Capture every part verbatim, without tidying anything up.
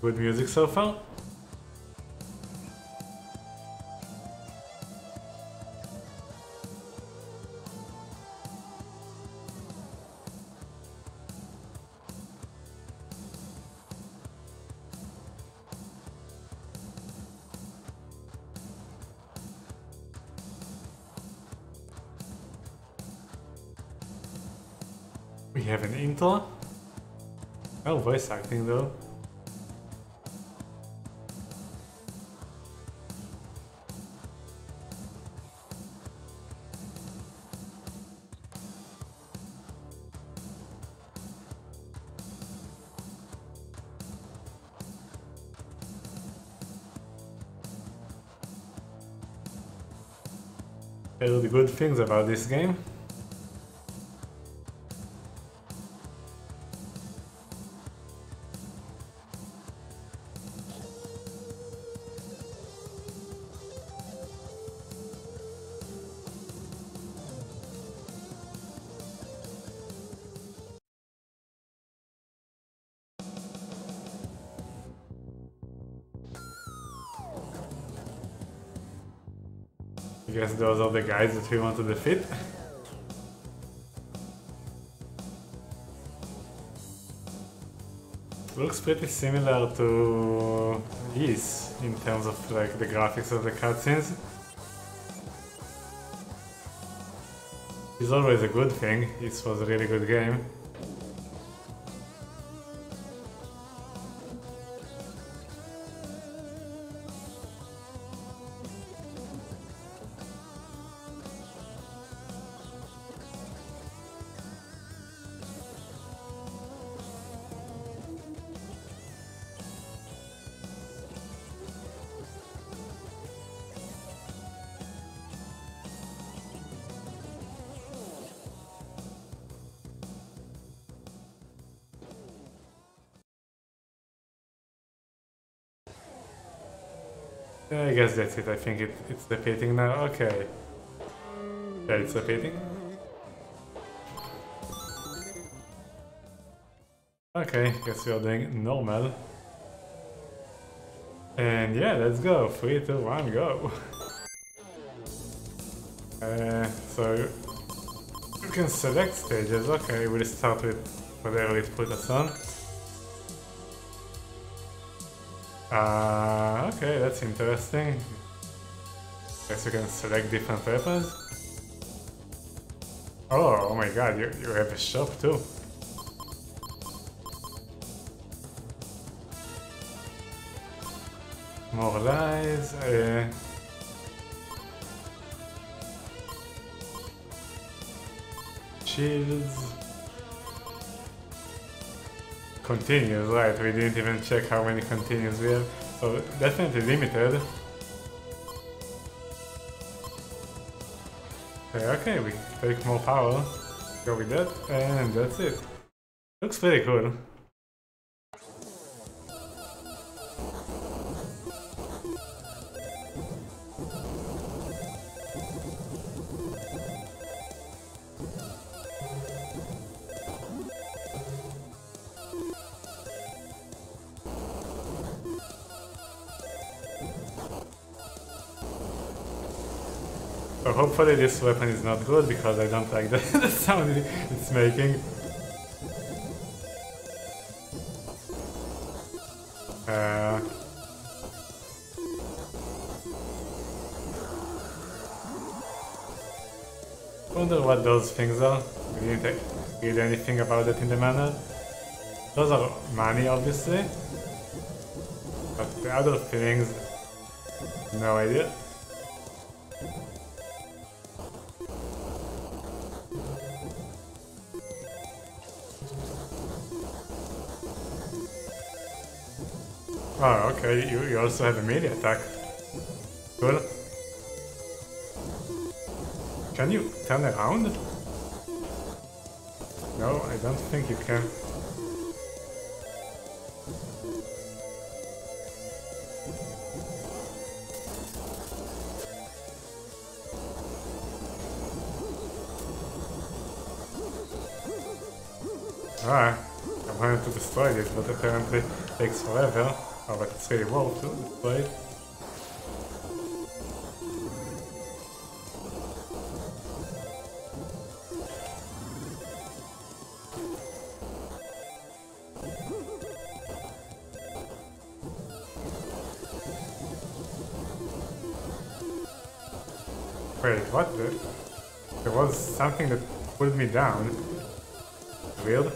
Good music so far. We have an intro. No voice acting though. Heard good things about this game. I guess those are the guys that we want to defeat. Looks pretty similar to Ys in terms of like the graphics of the cutscenes. It's always a good thing. Ys was a really good game. I guess that's it. I think it, it's repeating now. Okay. Yeah, it's repeating. Okay, guess we are doing normal. And yeah, let's go. Three, two, one, go. Uh, so you can select stages. Okay, we'll start with whatever it put us on. Uh, okay, that's interesting. Guess you can select different weapons. Oh, oh my god, you, you have a shop too. More lives. Uh, shields. Continues, right, we didn't even check how many continues we have, so definitely limited. Okay, okay, we take more power, go with that, and that's it. Looks pretty cool. So hopefully this weapon is not good, because I don't like the, the sound it's making. Uh, wonder what those things are. We didn't read anything about it in the manual. Those are money, obviously. But the other things, no idea. Oh, okay, you, you also have a melee attack. Cool. Can you turn around? No, I don't think you can. Ah, I wanted to destroy this, but apparently it takes forever. Oh, but it's really worth to play it. Wait, what the? There was something that pulled me down. Weird.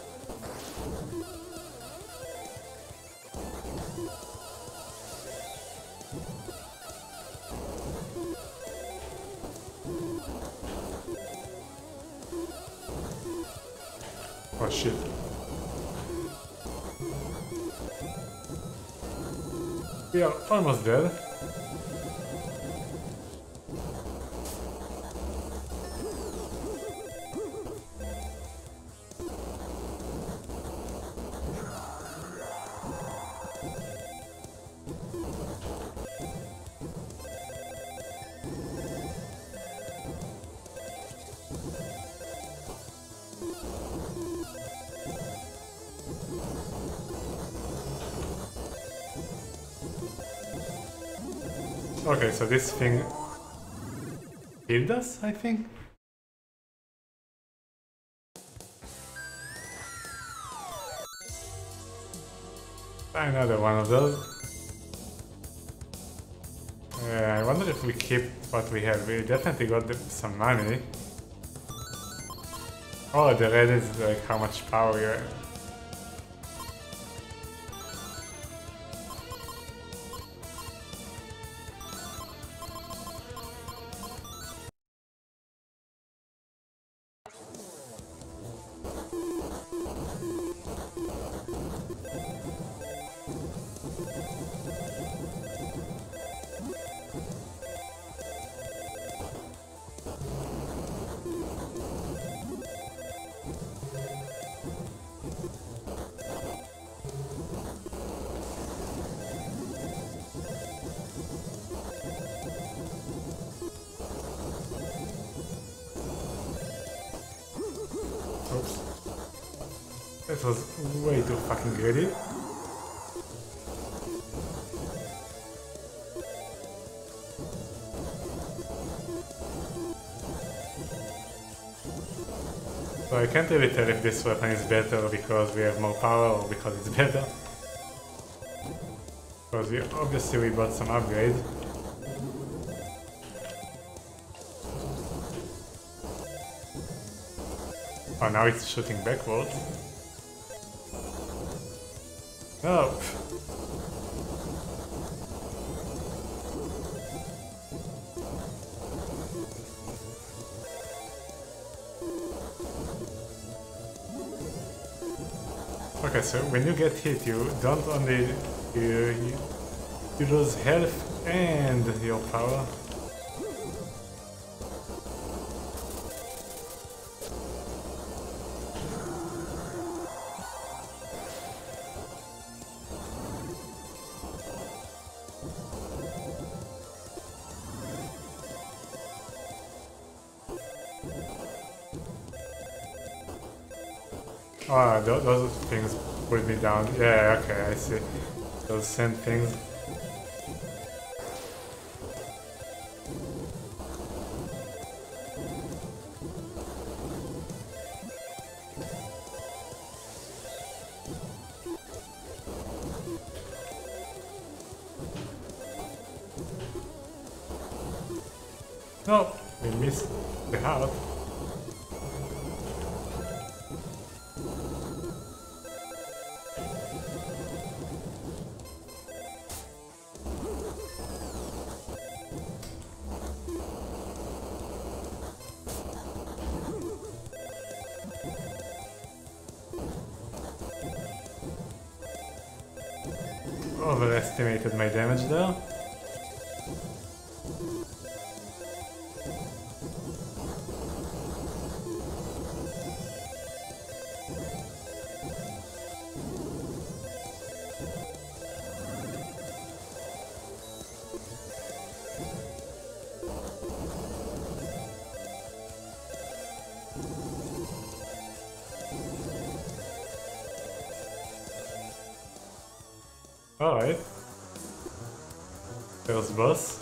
Oh shit. We are almost dead. Okay, so this thing killed us, I think? Another one of those. Uh, I wonder if we keep what we have. We definitely got the, some money. Oh, the red is like how much power we have. Oops. That was way too fucking greedy. So I can't really tell if this weapon is better because we have more power or because it's better. Because we obviously we bought some upgrades. Oh, now it's shooting backwards. Oh. Okay, so when you get hit, you don't only you, you, you lose health and your power. Oh, th those things pulled me down. Yeah, okay, I see. Those sand things. No, we missed the heart. Overestimated my damage there. Alright. First boss.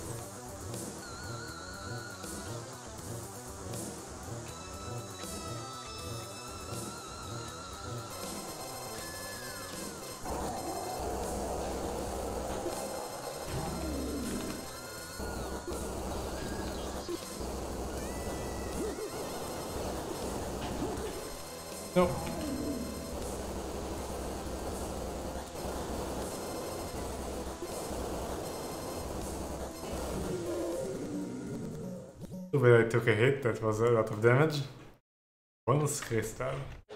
No. Too bad I took a hit, that was a lot of damage. Bonus crystal.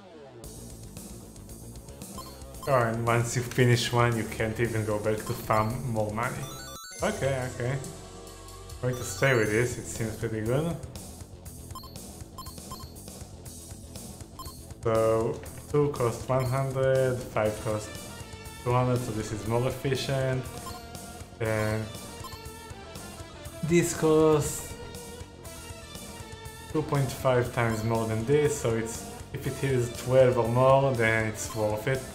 Oh, and once you finish one, you can't even go back to farm more money. Okay, okay. I'm going to stay with this, it seems pretty good. So, two cost one hundred, five cost two hundred, so this is more efficient. And this costs two point five times more than this, so it's if it is twelve or more, then it's worth it.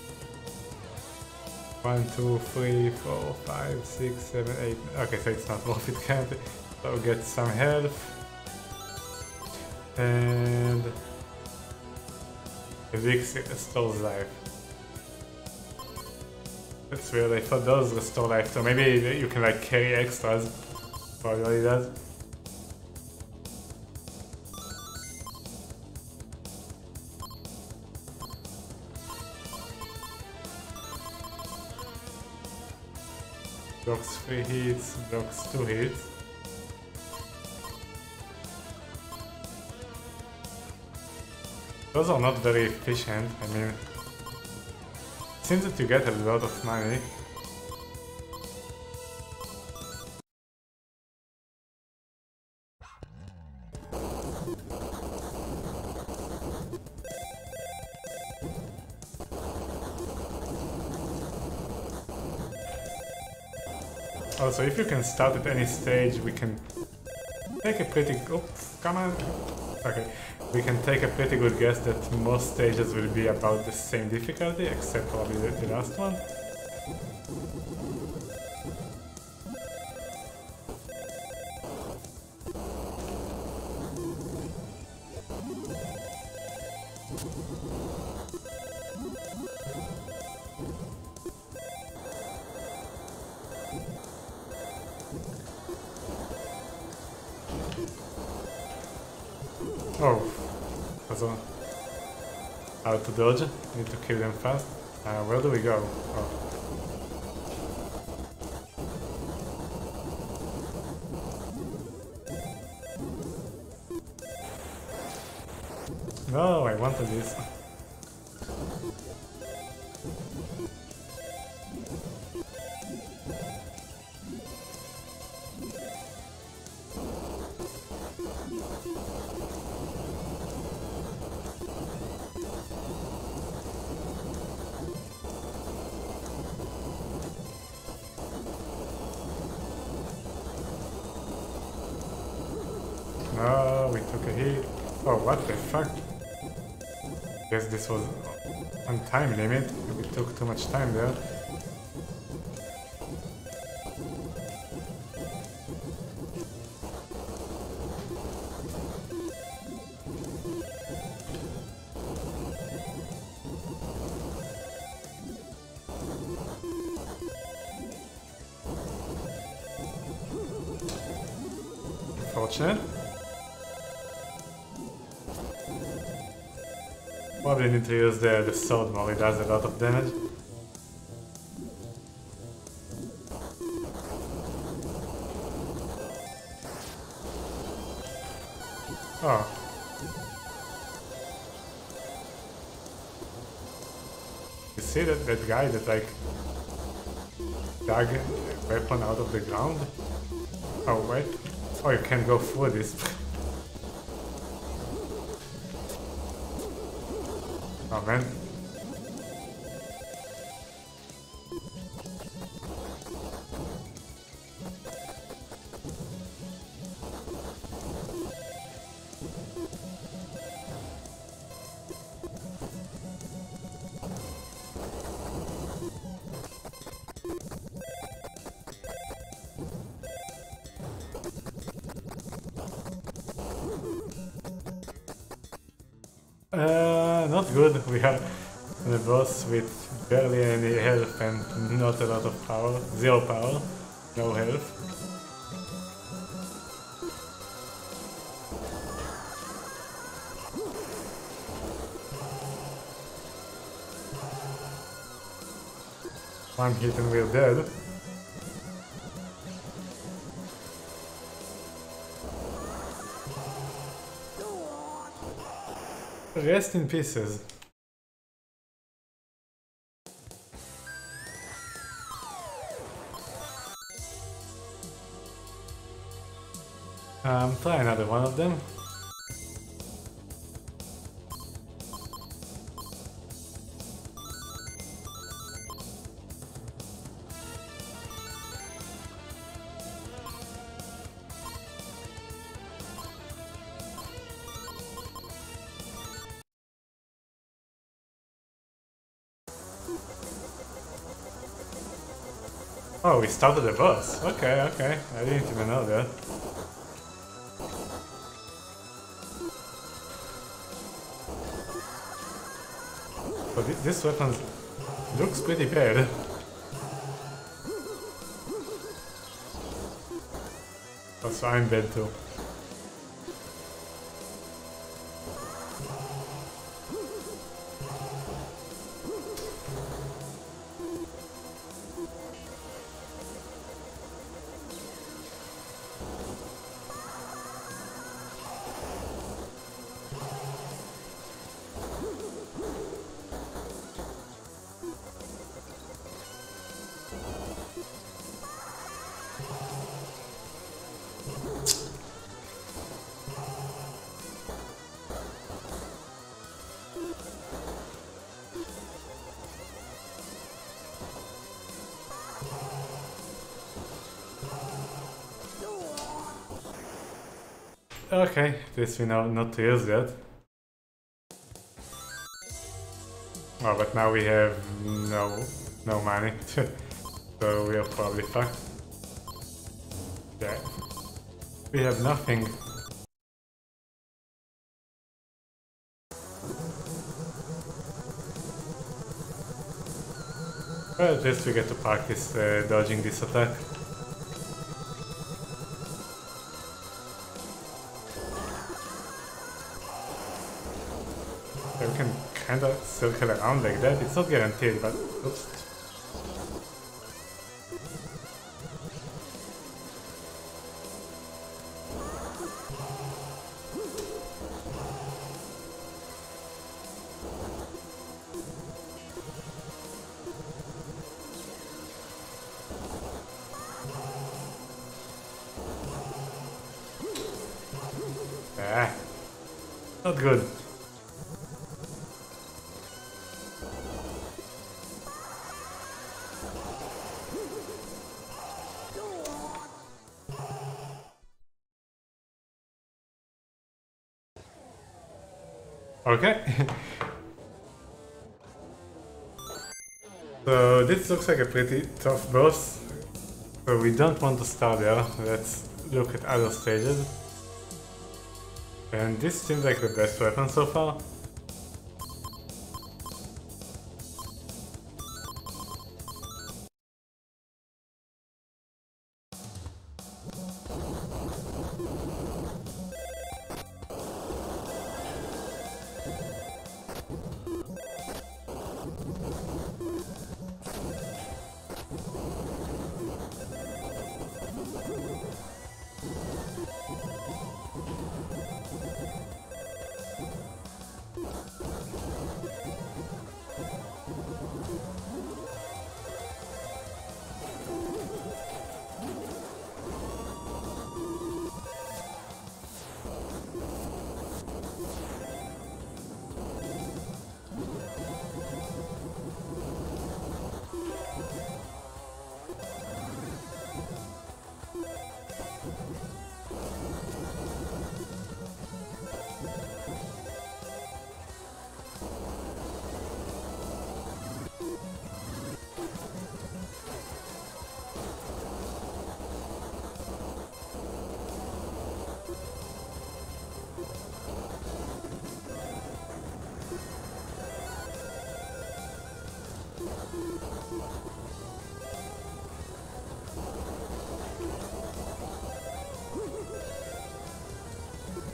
one, two, three, four, five, six, seven, eight. Okay, so it's not worth it currently. So get some health. And elixir restores life. That's weird, I thought those restore life, so maybe you can like carry extras. Probably does. Blocks three hits, blocks two hits. Those are not very efficient, I mean, it seems that you get a lot of money. Also, if you can start at any stage, we can take a pretty... Oops, come on! Okay. We can take a pretty good guess that most stages will be about the same difficulty, except probably the, the last one. Oh, also how to dodge, need to kill them fast. Uh, where do we go? Oh. No, I wanted this. No, we took a hit. Oh, what the fuck? Guess this was on time limit. We took too much time there. Unfortunate. Probably need to use the, the sword more, it does a lot of damage. Oh. You see that, that guy that like dug a weapon out of the ground? Oh wait. Oh, you can't go through this. Oh man. Uh, not good. We are on a boss with barely any health and not a lot of power. Zero power, no health. One hit and we're dead. Rest in pieces. Um, try another one of them. Oh, we started the boss. Okay, okay. I didn't even know that. But th this weapon looks pretty bad. Also, I'm bad too. Okay, this we know not to use yet. Oh, but now we have no no money, so we are probably fucked. Yeah, we have nothing. Well, at least we get to practice uh, dodging this attack. We can kinda circle around like that. It's not guaranteed, but oops. Ah, not good. Okay. So this looks like a pretty tough boss. So we don't want to start there. Let's look at other stages. And this seems like the best weapon so far.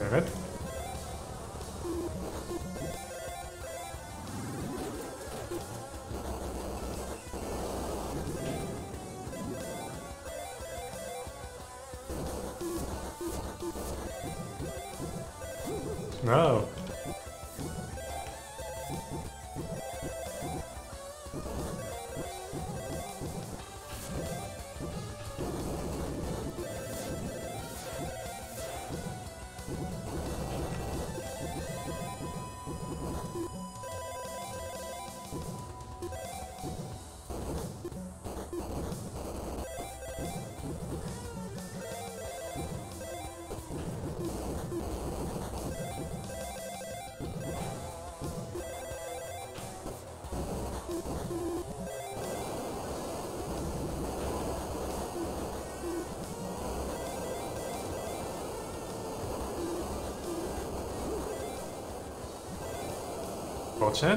Damn it. No. Fortunate.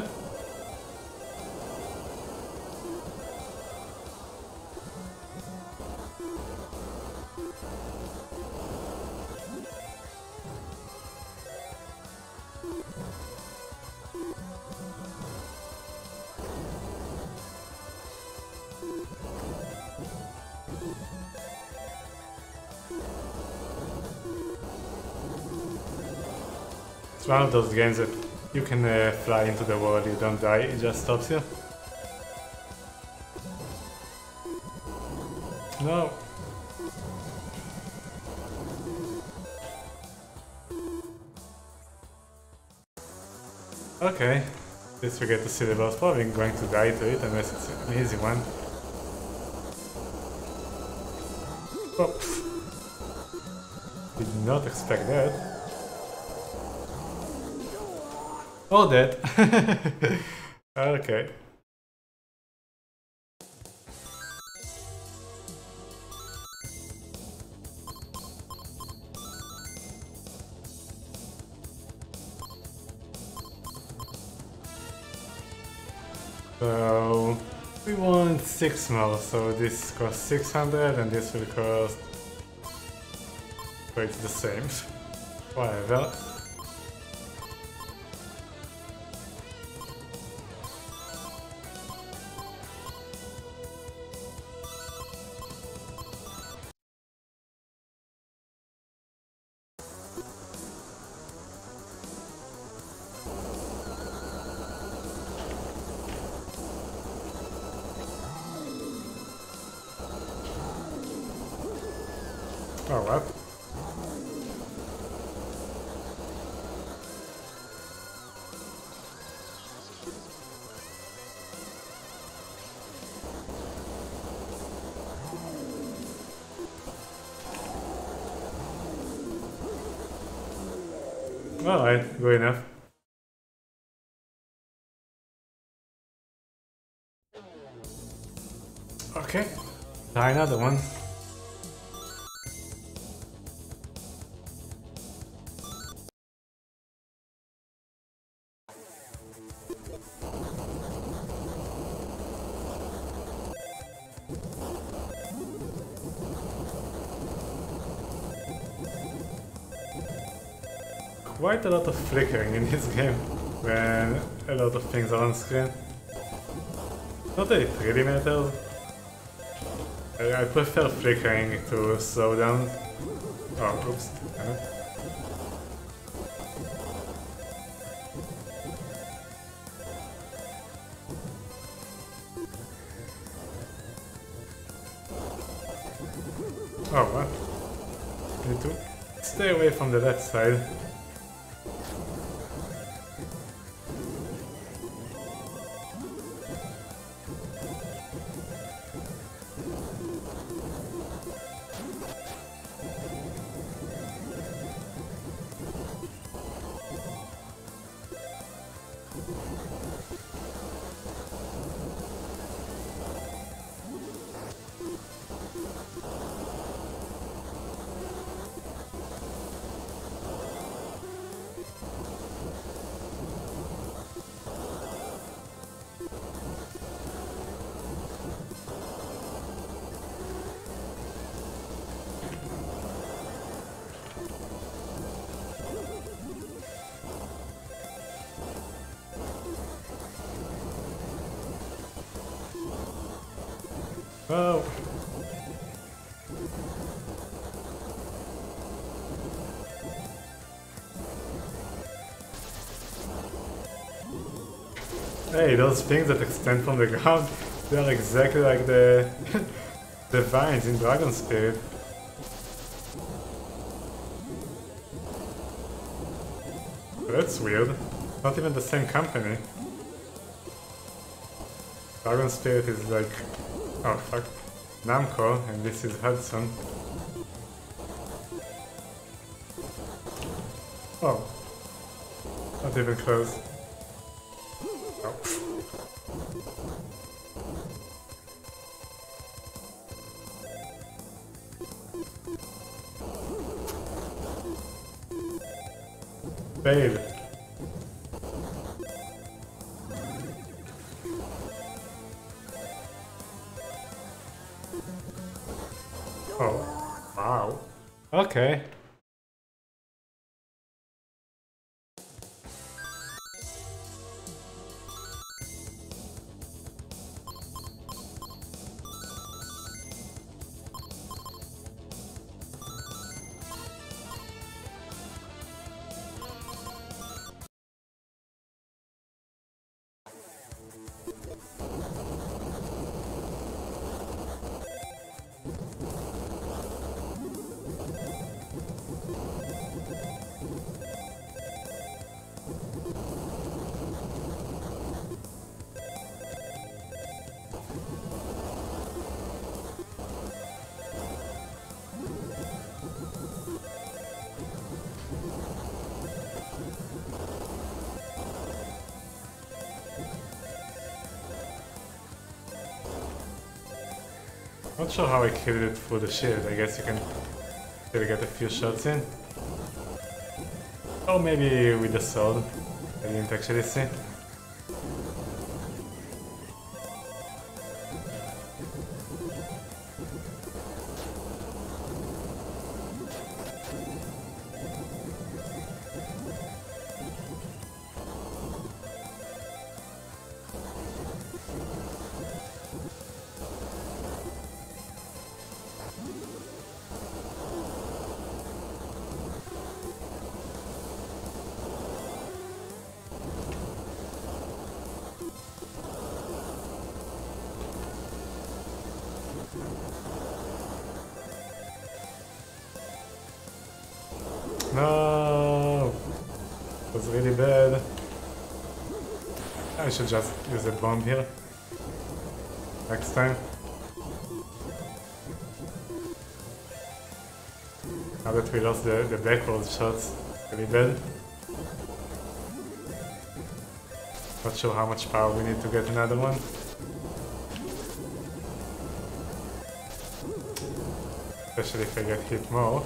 It's one of those games that you can uh, fly into the wall, you don't die, it just stops you. No. Okay. At least we get to see the boss. Probably going to die to it unless it's an easy one. Oops. Did not expect that. All dead. Okay. So we want six more, so this costs six hundred and this will cost... Wait, it's the same. Whatever. Oh, what? Alright, good enough. Okay, try another one. Quite a lot of flickering in this game when a lot of things are on screen. Not that it really matters. I, I prefer flickering to slow down. Oh, oops. Damn it. Oh, what? I need to stay away from the left side. Oh! Hey, those things that extend from the ground, they are exactly like the the vines in Dragon Spirit. That's weird. Not even the same company. Dragon Spirit is like... oh fuck. Namco, and this is Hudson. Oh. Not even close. Oh. Fail. Oh, wow. Okay. Not sure how I killed it through the shield. I guess you can still get a few shots in. Or maybe with the sword. I didn't actually see. No, it was really bad. I should just use a bomb here next time. Now that we lost the, the backwards shots, it's really bad. Not sure how much power we need to get another one. Especially if I get hit more.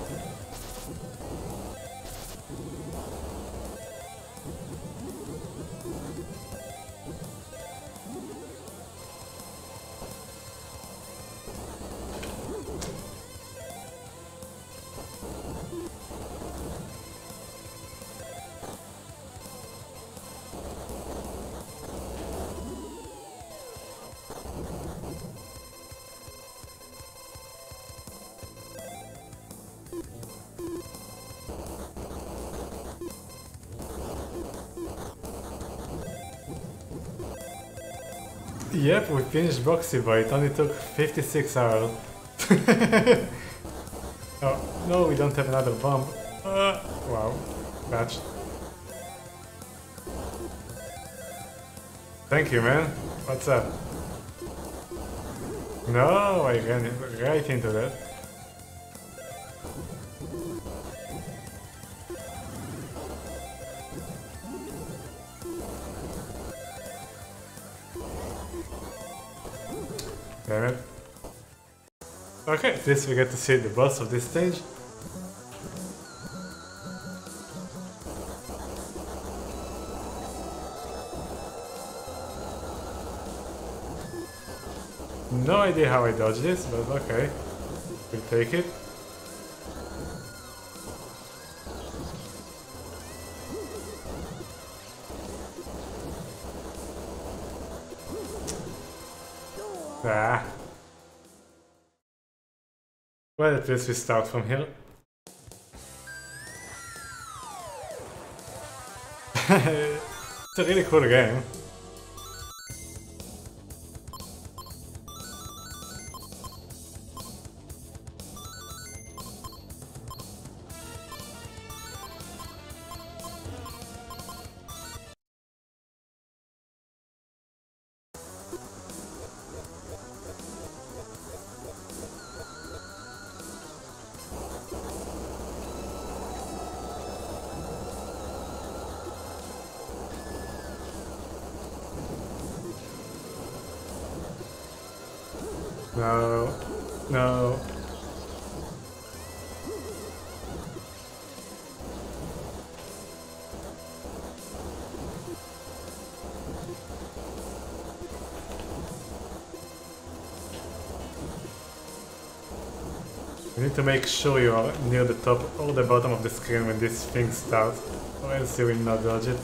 Yep, we finished Boxy, but it only took fifty-six hours. Oh, no, we don't have another bomb. Uh, wow, patch. Thank you, man. What's up? No, I ran right into that. Damn it. Okay, at least we get to see the boss of this stage. No idea how I dodged this, but okay. We'll take it. Ah. Well, at least we start from here. It's a really cool game. No, no. You need to make sure you are near the top or the bottom of the screen when this thing starts, or else you will not dodge it.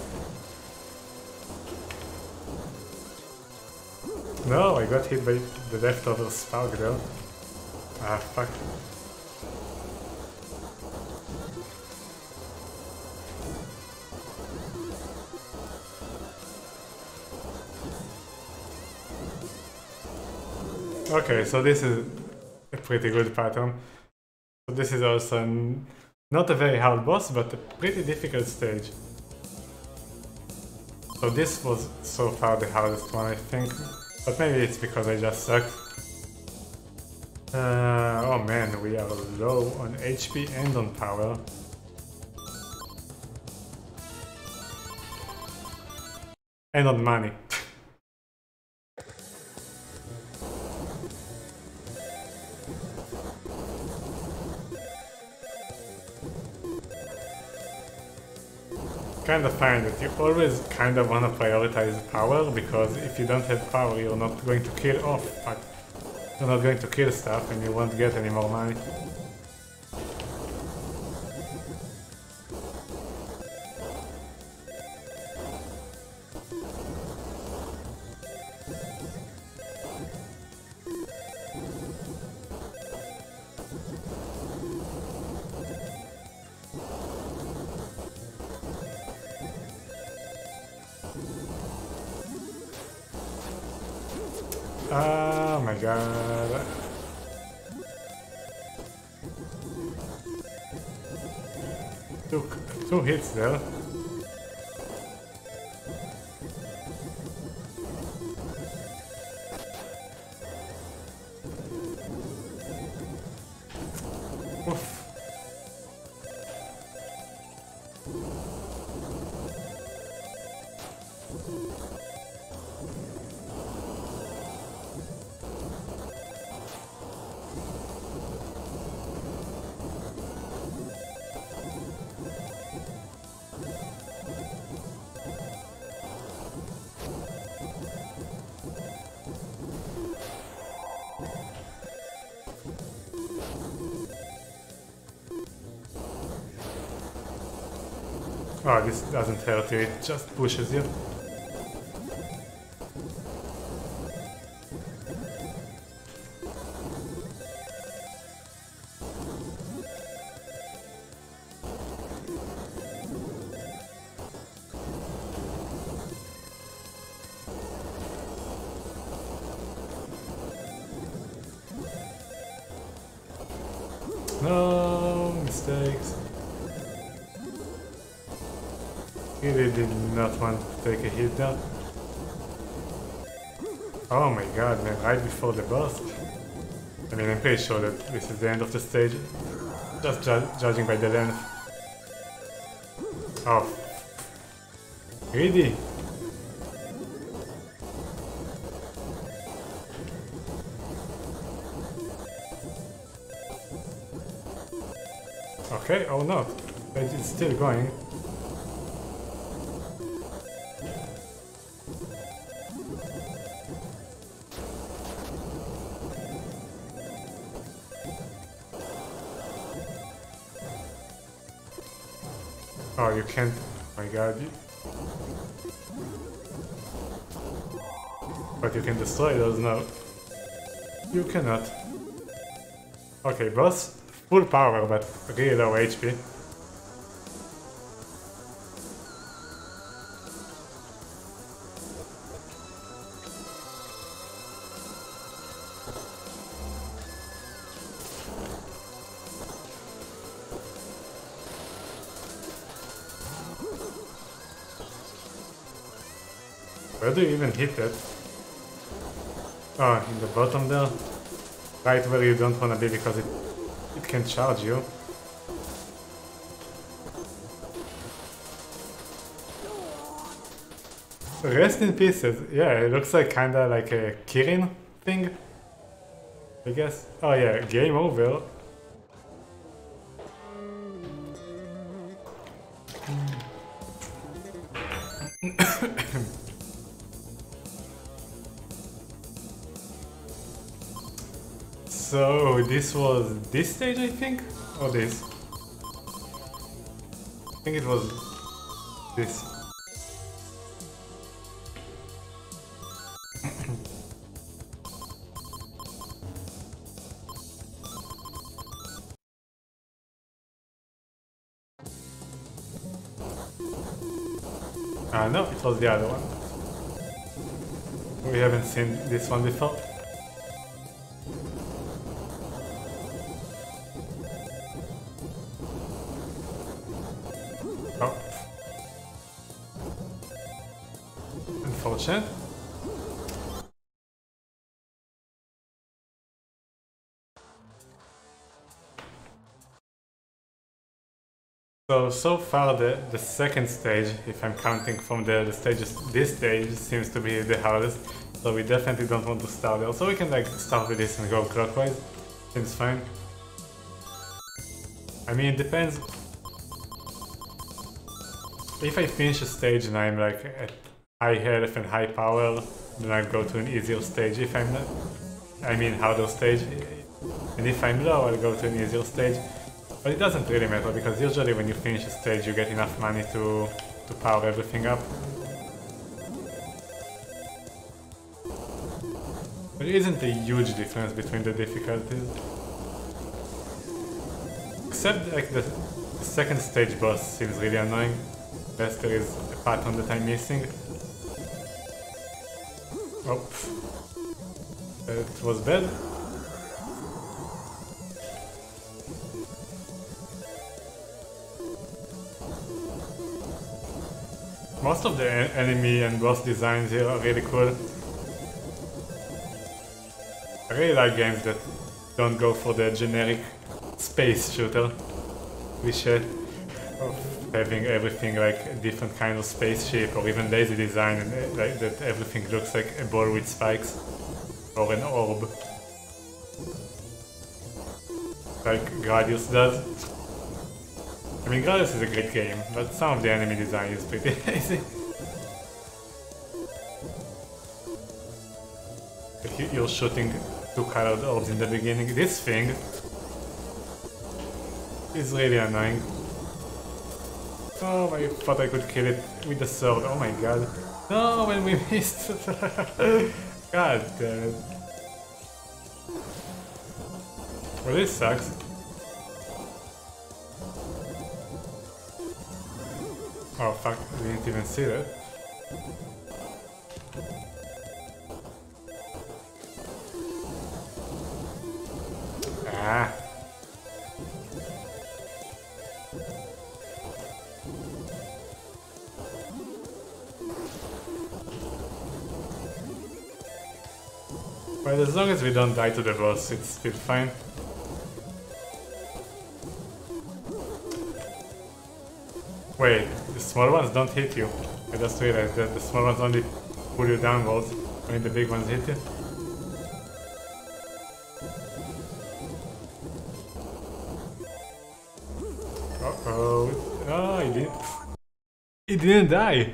No, I got hit by the leftover spark though. Ah, fuck. Okay, so this is a pretty good pattern. So this is also an, not a very hard boss, but a pretty difficult stage. So this was so far the hardest one, I think. But maybe it's because I just sucked. Uh, oh man, we are low on H P and on power. And on money. Kind of find that you always kind of want to prioritize power, because if you don't have power you're not going to kill off, but you're not going to kill stuff and you won't get any more money. Oh my god. Two, two hits there. Oof. Oh, this doesn't hurt you, it just pushes you. No mistakes. Really did not want to take a hit there. Oh my god, man, right before the boss. I mean, I'm pretty sure that this is the end of the stage. Just ju judging by the length. Oh. Greedy. Okay, or not. But it's still going. Oh, you can't. Oh my god. But you can destroy those now. You cannot. Okay, boss, full power, but really low H P. Where do you even hit it? Oh, in the bottom there? Right where you don't wanna be because it, it can charge you. Rest in pieces. Yeah, it looks like kinda like a Kirin thing, I guess. Oh yeah, game over. So this was this stage, I think? Or this? I think it was this. Ah no, it was the other one. We haven't seen this one before. Oh. Unfortunate. So, so far the, the second stage, if I'm counting from the, the stages, this stage seems to be the hardest. So we definitely don't want to start there. So we can like start with this and go clockwise. Seems fine. I mean, it depends. If I finish a stage and I'm like at high health and high power, then I'll go to an easier stage. If I'm not, I mean harder stage. And if I'm low, I'll go to an easier stage. But it doesn't really matter because usually when you finish a stage you get enough money to, to power everything up. There isn't a huge difference between the difficulties. Except like the, the second stage boss seems really annoying. Unless there is a pattern that I'm missing. Oh, that was bad. Most of the enemy and boss designs here are really cool. I really like games that don't go for the generic space shooter cliche of having everything like a different kind of spaceship or even lazy design and uh, like that everything looks like a ball with spikes or an orb like Gradius does. I mean, Gradius is a great game, but some of the enemy design is pretty lazy. Like you're shooting two colored orbs in the beginning. This thing is really annoying. Oh, I thought I could kill it with the sword. Oh my god. No, when we missed. God damn it. Well, this sucks. Oh fuck, I didn't even see that. Ah. Well, as long as we don't die to the boss, it's still fine. Wait, the small ones don't hit you. I just realized that the small ones only pull you downwards when the big ones hit you. Uh-oh. Oh, he didn't... He didn't die!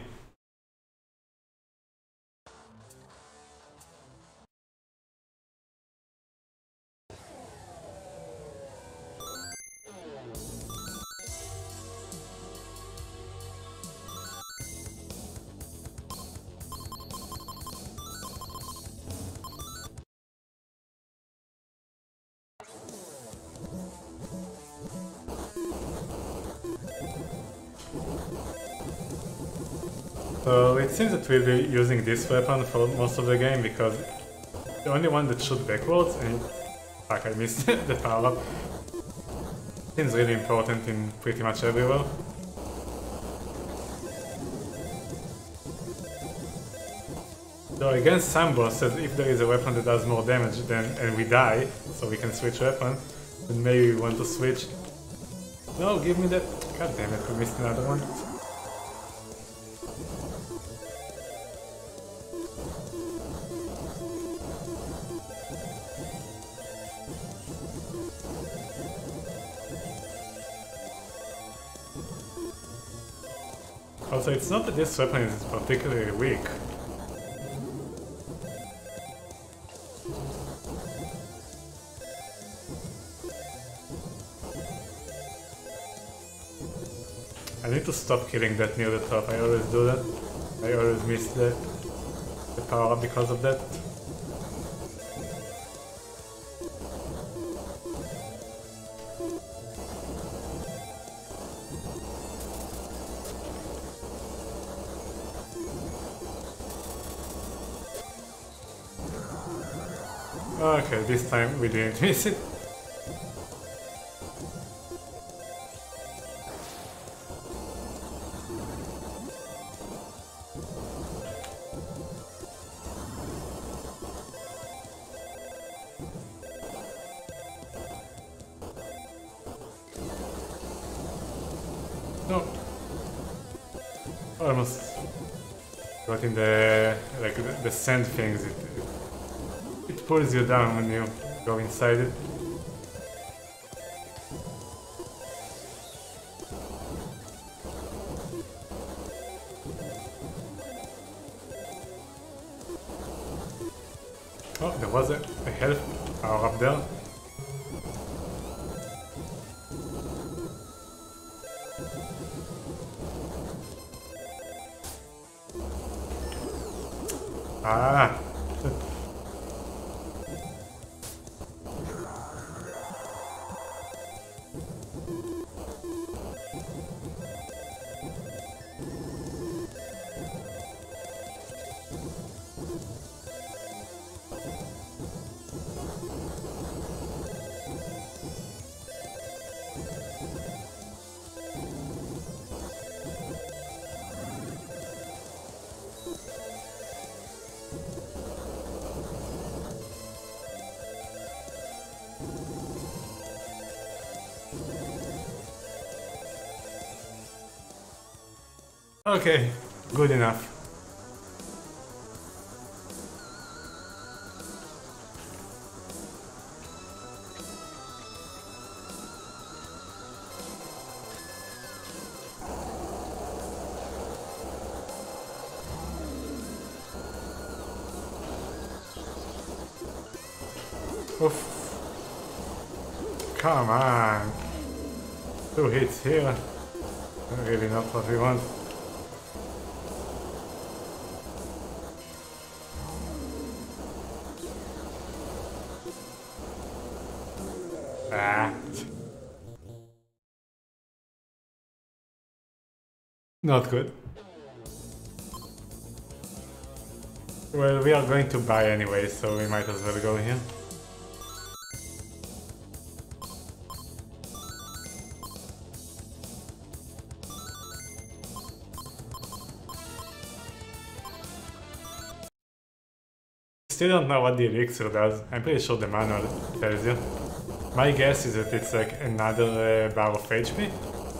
So it seems that we'll be using this weapon for most of the game because the only one that shoots backwards, and fuck, I missed the power up. Seems really important in pretty much everywhere. So against some bosses, if there is a weapon that does more damage then and we die, so we can switch weapon, then maybe we want to switch. No, give me that. God damn it, we missed another one. Also, it's not that this weapon is particularly weak. I need to stop killing that near the top, I always do that. I always miss the, the power up because of that. Okay, this time we didn't miss it. No. Almost got in the like the, the sand things. It, it pulls you down when you go inside it. Oh, there was a, a health power up there. Ah! Okay, good enough. Oof. Come on. Two hits here. Really not what we want. Ah. Not good. Well, we are going to buy anyway, so we might as well go here. Still don't know what the elixir does. I'm pretty sure the manual tells you. My guess is that it's like another uh, bar of H P.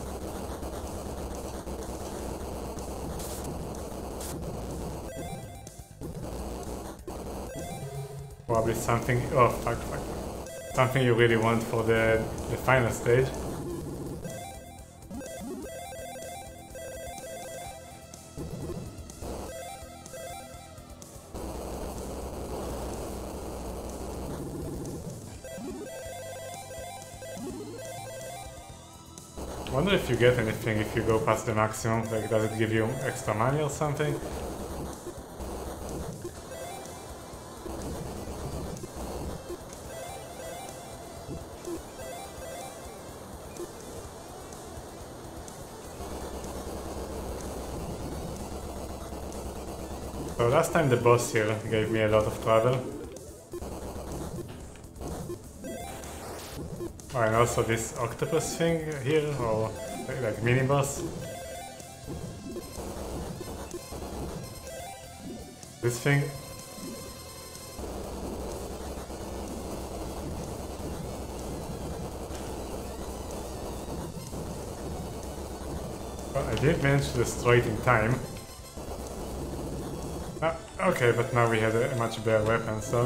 Probably something. Oh fuck, fuck, fuck. Something you really want for the the final stage. I wonder if you get anything if you go past the maximum, like does it give you extra money or something? So last time the boss here gave me a lot of trouble. Oh, and also this octopus thing here, or like, like mini boss. This thing. Well, I did manage to destroy it in time. Ah, okay, but now we have a much better weapon, so...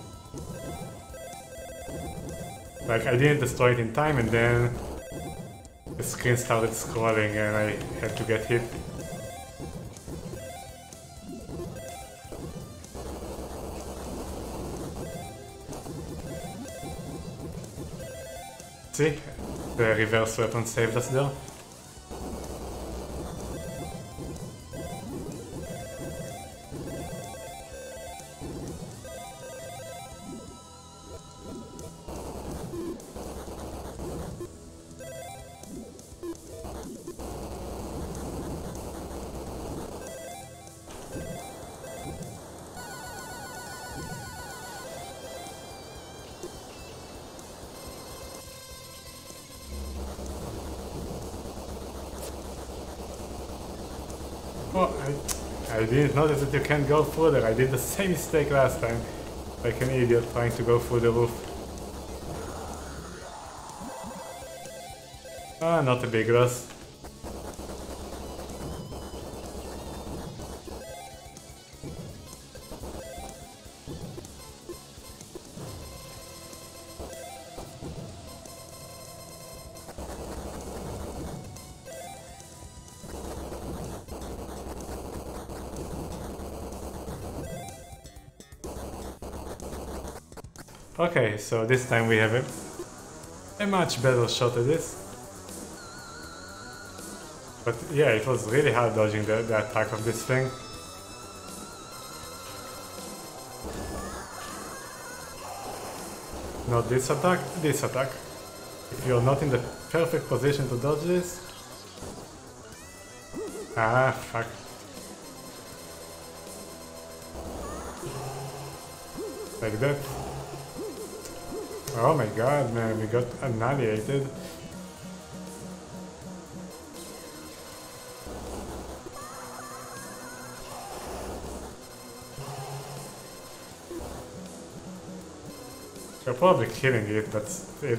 Like, I didn't destroy it in time, and then the screen started scrolling and I had to get hit. See? The reverse weapon saved us there. Oh, I, I didn't notice that you can't go further. I did the same mistake last time. Like an idiot trying to go through the roof. Ah, not a big loss. Okay, so this time we have a, a much better shot at this. But yeah, it was really hard dodging the, the attack of this thing. Not this attack, this attack. If you're not in the perfect position to dodge this... Ah, fuck. Like that. Oh my god, man, we got annihilated. You're probably killing it, but still.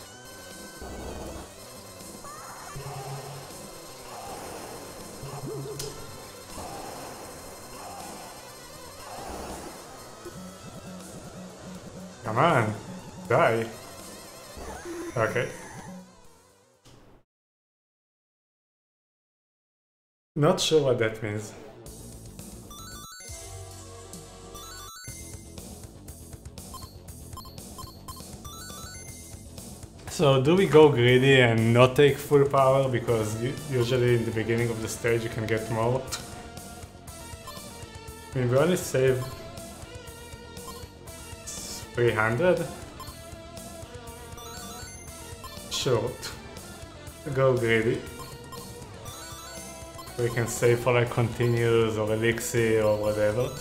Come on, die. Okay. Not sure what that means. So do we go greedy and not take full power, because usually in the beginning of the stage you can get more? I mean, we only save three hundred? Sure, go greedy. We can save for like continues or elixir or whatever.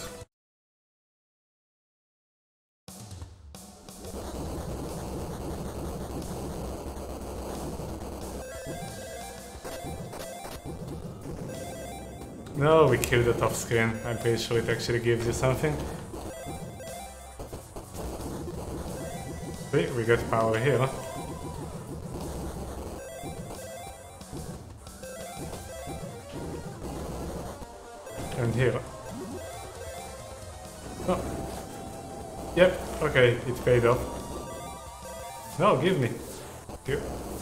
No, we killed it off screen. I'm pretty sure it actually gives you something. See, we got power here. And here. Oh. Yep, okay, it paid off. No, give me. Give.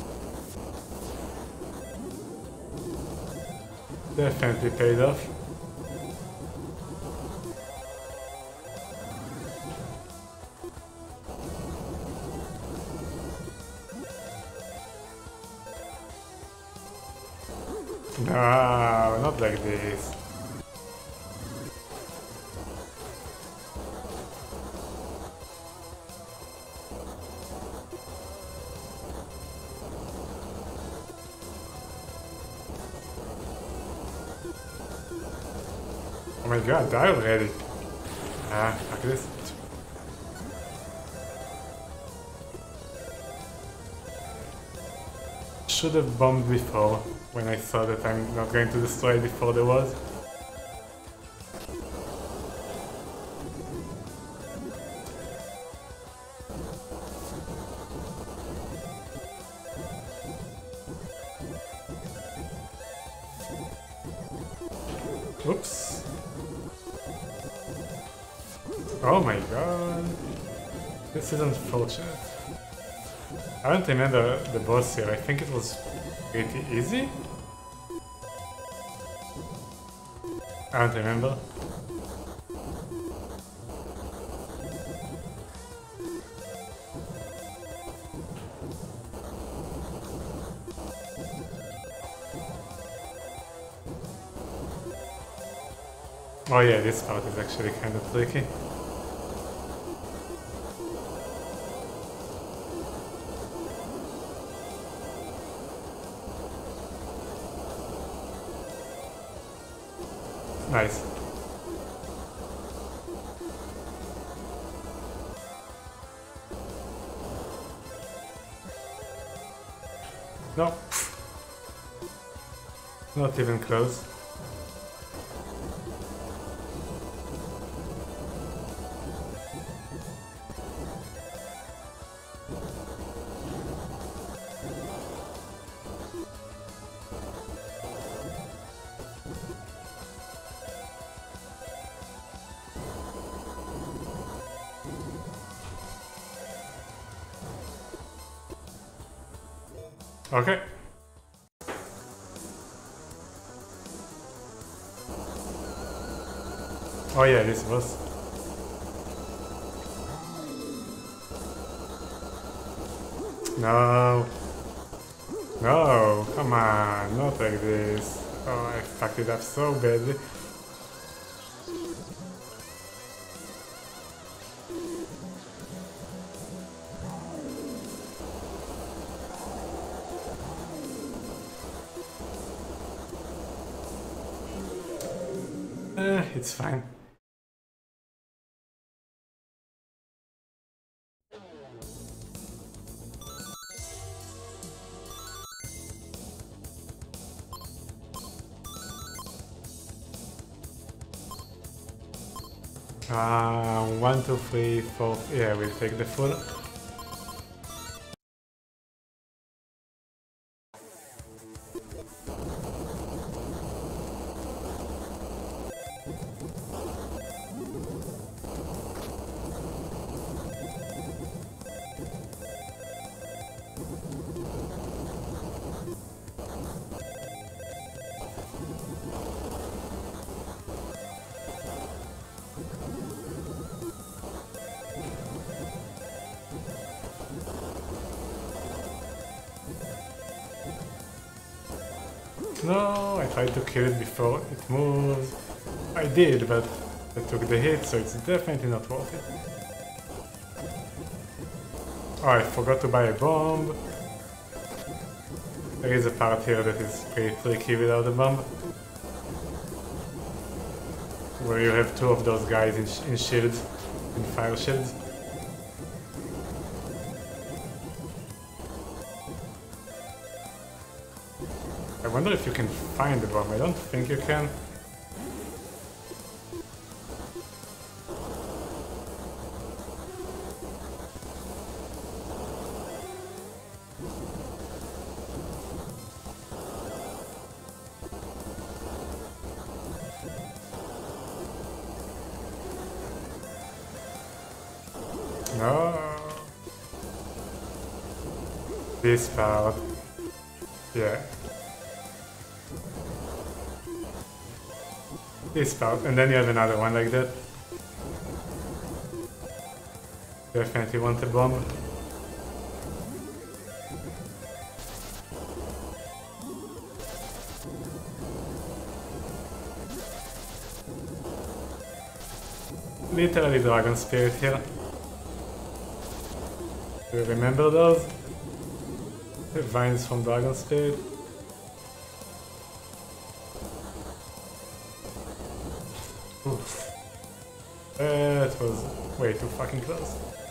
Definitely paid off. No, not like this. Oh my god, die already. Ah, fuck this. Should have bombed before, when I saw that I'm not going to destroy it before there was. Oops. Oh my god. This is unfortunate. I don't remember the boss here. I think it was pretty easy. I don't remember. Oh yeah, this part is actually kind of tricky. Nice. No. Not even close. Okay. Oh yeah, this was. No. No, come on, not like this. Oh, I fucked it up so badly. Eh, it's fine. Uh, one, two, three, four. Yeah, we'll take the full. No, I tried to kill it before it moves. I did, but I took the hit, so it's definitely not worth it. Oh, I forgot to buy a bomb. There is a part here that is pretty tricky without a bomb. Where you have two of those guys in, sh in shields, in fire shields. I wonder if you can find the bomb. I don't think you can. No. This part. Yeah. This part, and then you have another one like that. Definitely want a bomb. Literally Dragon Spirit here. Do you remember those? The vines from Dragon Spirit? That was way too fucking close.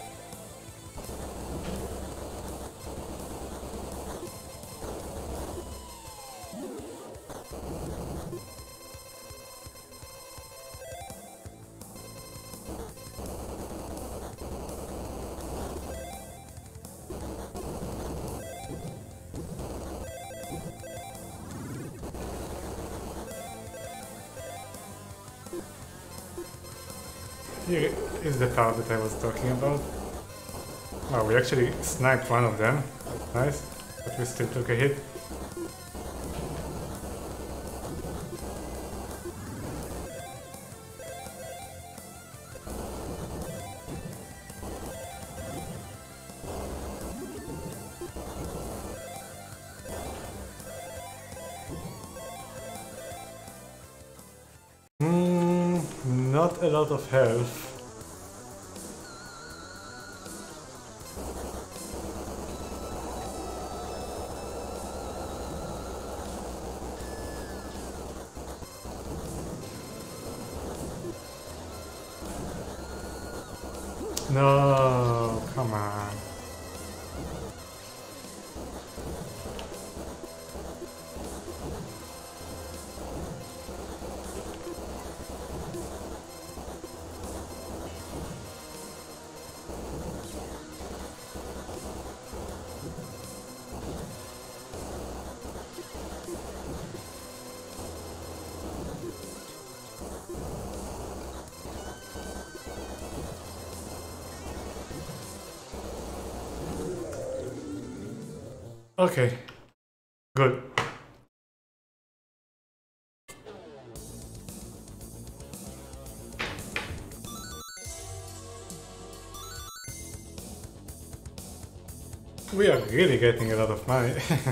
Here is the part that I was talking about. Oh, we actually sniped one of them. Nice. But we still took a hit. Hmm, not a lot of health. No, come on. Okay, good. We are really getting a lot of money.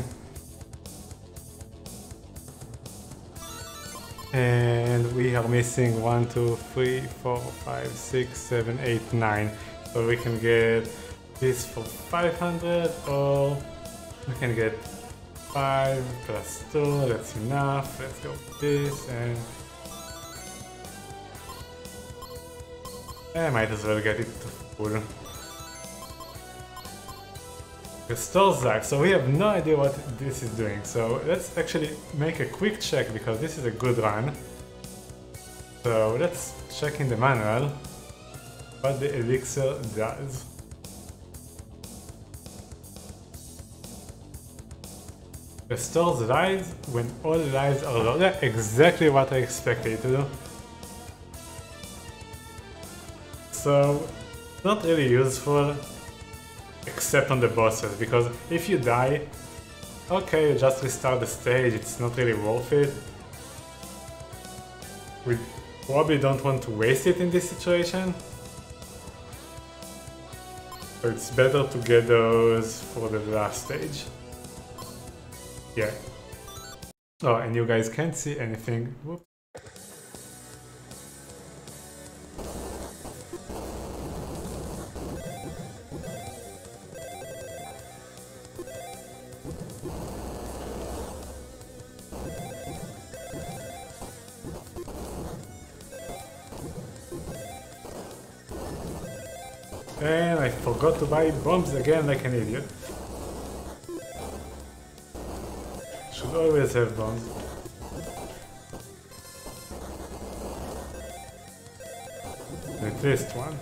And we are missing one, two, three, four, five, six, seven, eight, nine. So we can get this for five hundred, or we can get five plus two, that's enough. Let's go with this, and I might as well get it to full. Restore Zach, so we have no idea what this is doing, so let's actually make a quick check because this is a good run. So let's check in the manual what the elixir does. Restores lives when all lives are low. That's exactly what I expected to do. So, not really useful except on the bosses, because if you die, okay, you just restart the stage, it's not really worth it. We probably don't want to waste it in this situation. So it's better to get those for the last stage. Yeah. Oh, and you guys can't see anything. Whoop. And I forgot to buy bombs again like an idiot. Should always have bombs. At least one.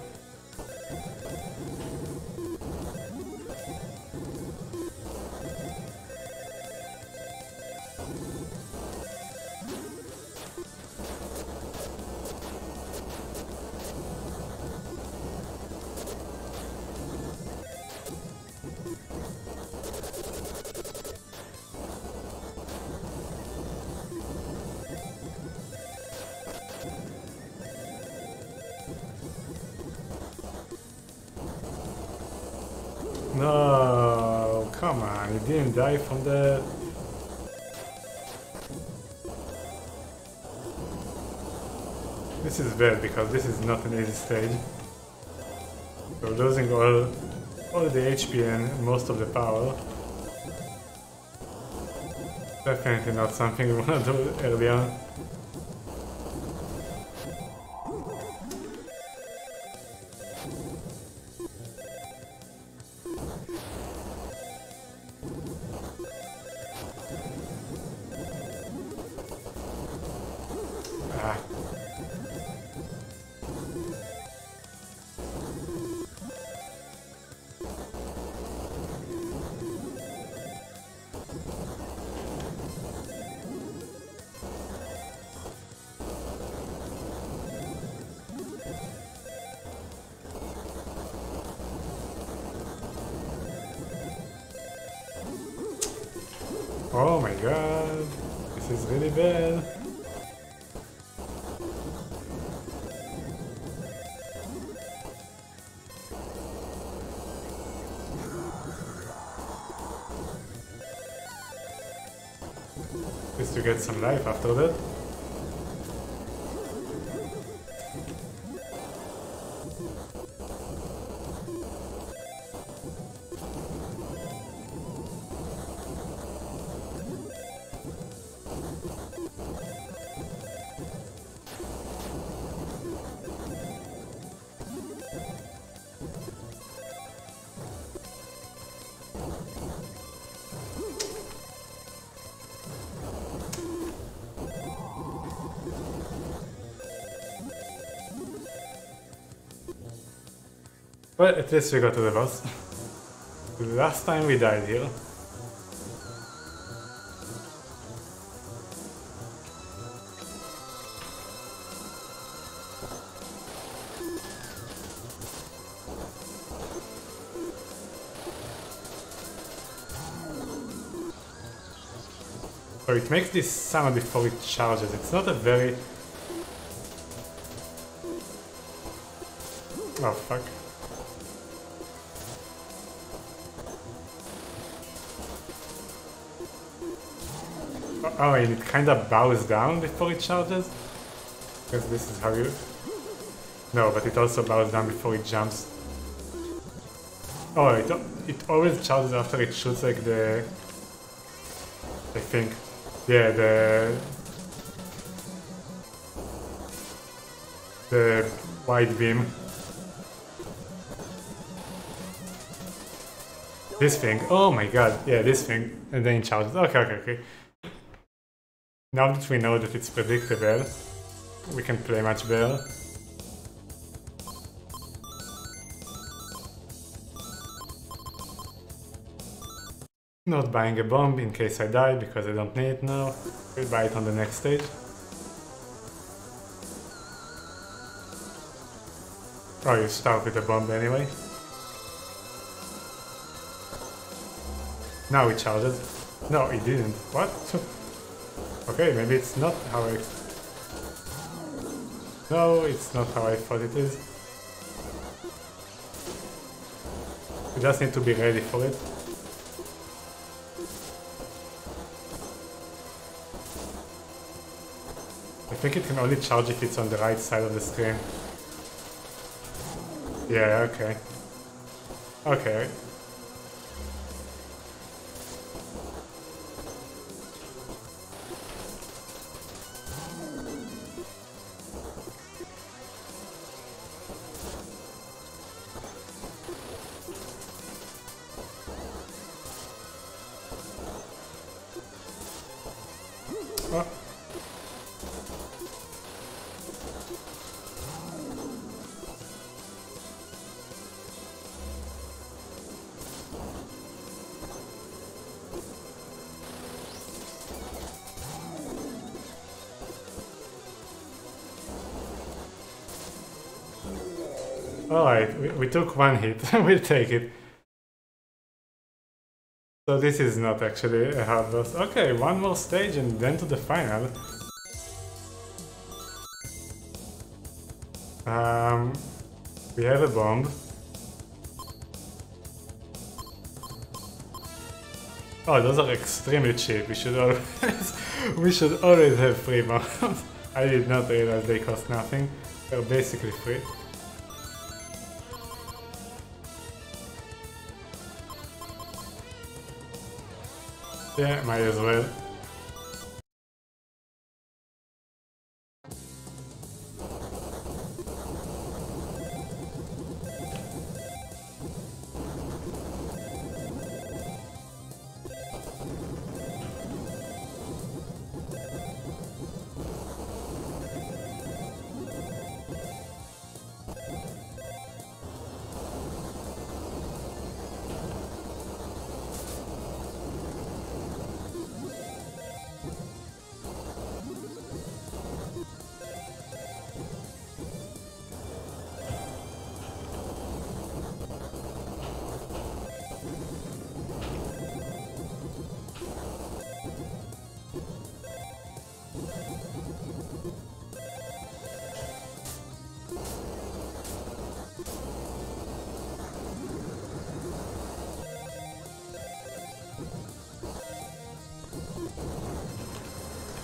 No, come on, he didn't die from that. This is bad because this is not an easy stage. We're losing all, all the H P and most of the power. Definitely not something we want to do early on. Oh my god, this is really bad. Just to get some life after that. Well, at least we got to the boss. The last time we died here. So it makes this sound before it charges. It's not a very... Oh fuck. Oh, and it kind of bows down before it charges? Because this is how you... No, but it also bows down before it jumps. Oh, it, it always charges after it shoots like the... I think. Yeah, the... The white beam. This thing. Oh my god. Yeah, this thing. And then it charges. Okay, okay, okay. Now that we know that it's predictable, we can play much better. Not buying a bomb in case I die, because I don't need it now. We'll buy it on the next stage. Oh, you start with a bomb anyway. Now it charges. No, it didn't. What? Okay, maybe it's not how I... No, it's not how I thought it is. You just need to be ready for it. I think it can only charge if it's on the right side of the screen. Yeah, okay. Okay. Oh. Alright, we, we took one hit, we'll take it. So this is not actually a hard boss. Okay, one more stage and then to the final. Um, we have a bomb. Oh, those are extremely cheap. We should always we should always have free bombs. I did not realize they cost nothing. They're basically free. Yeah, might as well.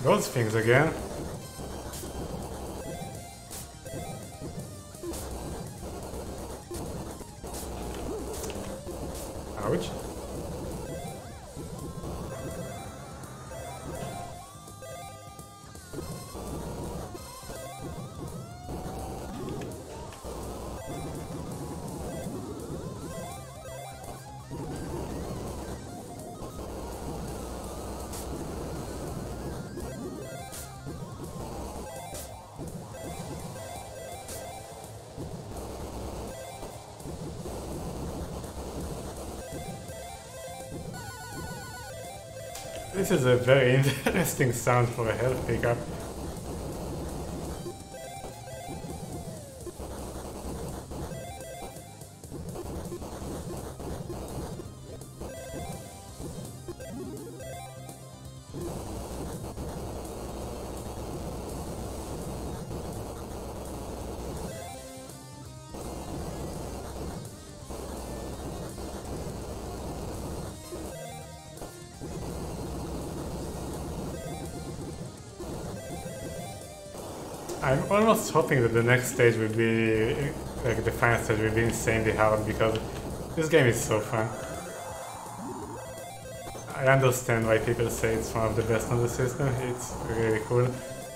those things again. Ouch. This is a very interesting sound for a health pickup. I'm almost hoping that the next stage will be, like the final stage will be insanely hard because this game is so fun. I understand why people say it's one of the best on the system, it's really cool.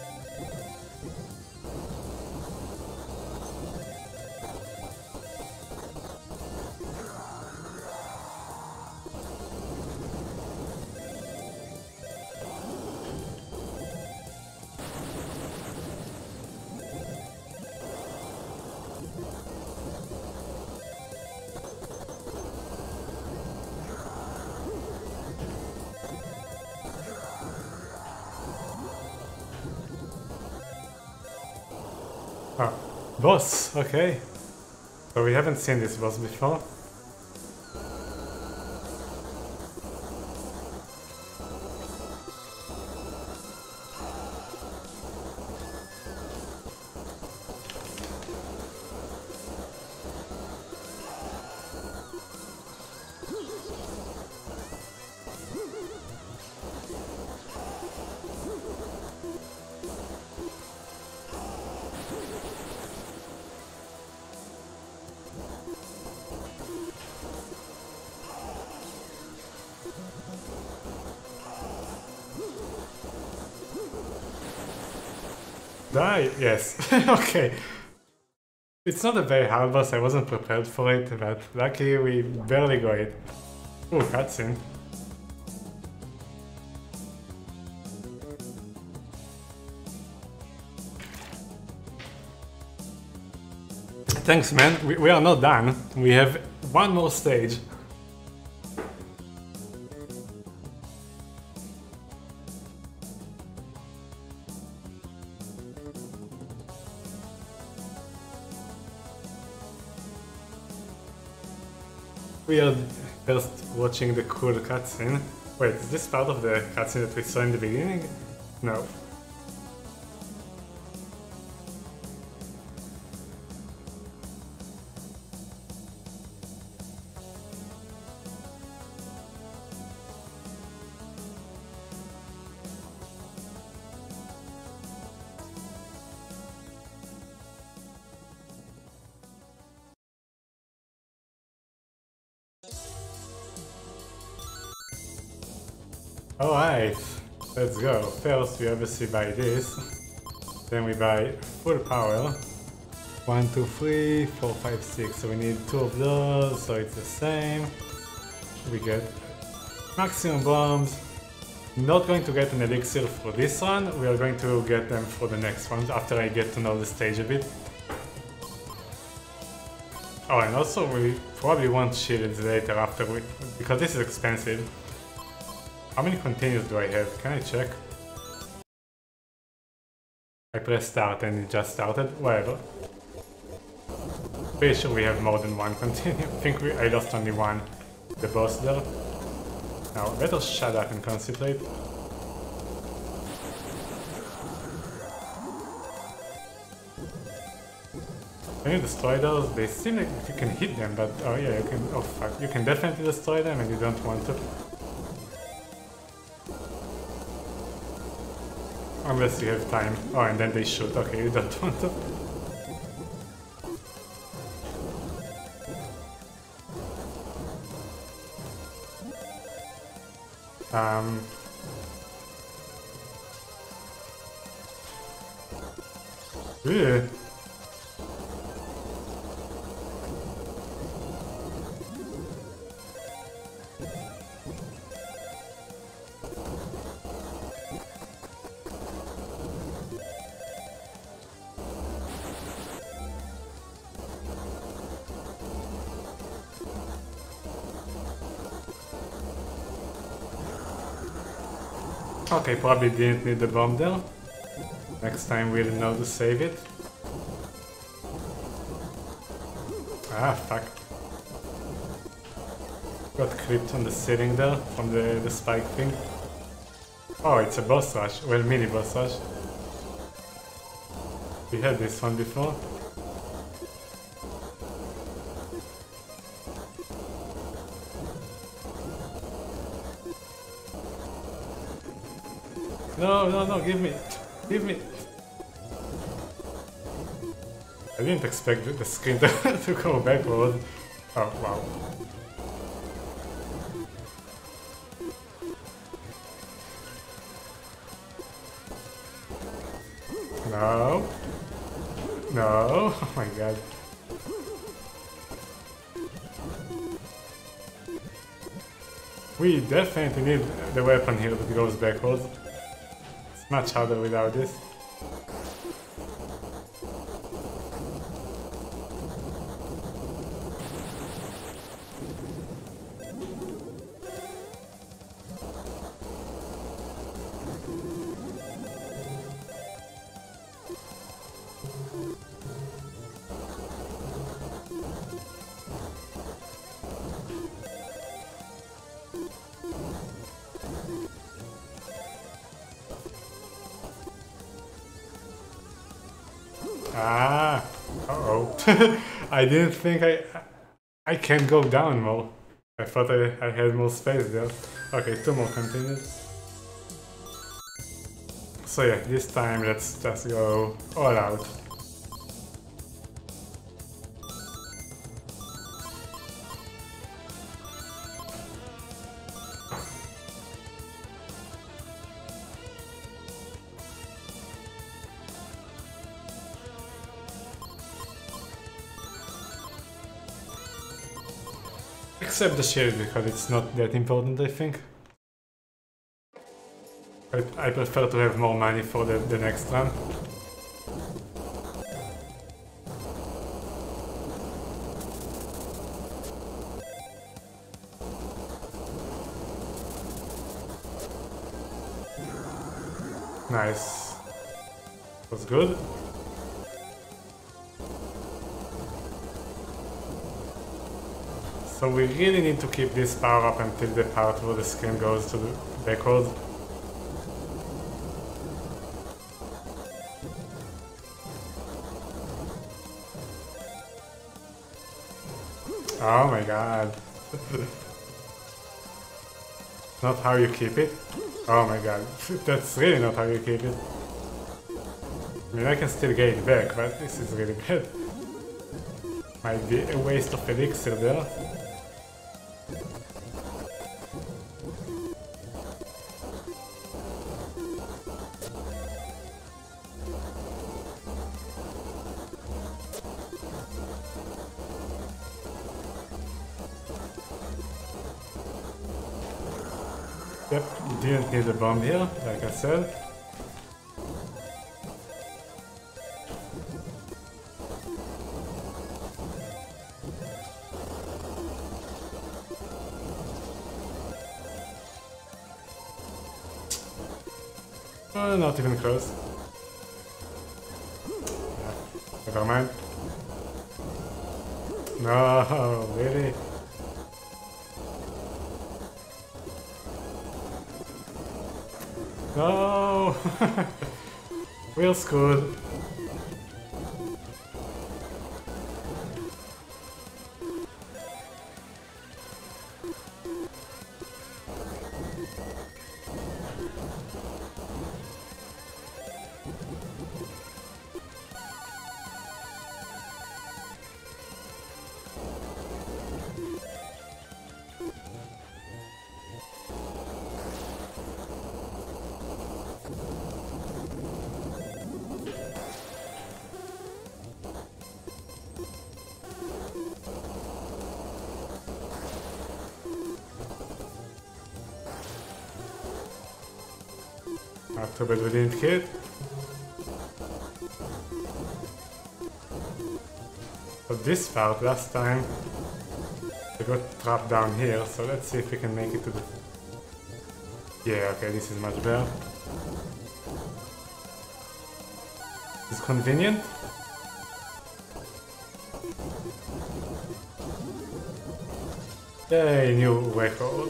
Ah, boss, okay. So we haven't seen this boss before. Die? Yes. Okay. It's not a very hard boss, I wasn't prepared for it, but lucky we barely got it. Ooh, cutscene. Thanks, man. We, we are not done. We have one more stage. We are first watching the cool cutscene. Wait, is this part of the cutscene that we saw in the beginning? No. Alright, let's go. First we obviously buy this, then we buy full power. One, two, three, four, five, six. So we need two of those, so it's the same. We get maximum bombs. Not going to get an elixir for this one, we are going to get them for the next one, after I get to know the stage a bit. Oh, and also we probably want shields later after we, because this is expensive. How many continues do I have? Can I check? I press start and it just started. Whatever. Pretty sure we have more than one continue. I think we, I lost only one. The boss there. Now, better shut up and concentrate. When you destroy those, they seem like you can hit them, but oh yeah, you can. Oh fuck, you can definitely destroy them and you don't want to. Unless you have time. Oh, and then they shoot. Okay, you don't want to. Um... Really? Okay, probably didn't need the bomb there. Next time we'll know to save it. Ah, fuck. Got clipped on the ceiling there from the, the spike thing. Oh, it's a boss rush. Well, mini boss rush. We had this one before. No, no, no, give me. Give me. I didn't expect the screen to, to go backward. Oh, wow. No. No. Oh my god. We definitely need the weapon here that goes backwards. It's much harder without this. Ah, uh-oh. I didn't think I... I can go down more. I thought I, I had more space there. Okay, two more continues. So yeah, this time let's just go all out. Except the shield, because it's not that important, I think. I, I prefer to have more money for the, the next run. Nice. Was good. So we really need to keep this power up until the part where the screen goes to the backwards. Oh my god. Not how you keep it? Oh my god. That's really not how you keep it. I mean, I can still get it back, but this is really bad. Might be a waste of elixir there. Yep, didn't need a bomb here, like I said. Uh, not even close. Yeah, never mind. No, really? No! Real screwed. Not too bad we didn't hit. So this part, last time, we got trapped down here, so let's see if we can make it to the... Yeah, okay, this is much better. It's convenient. Yay, new record.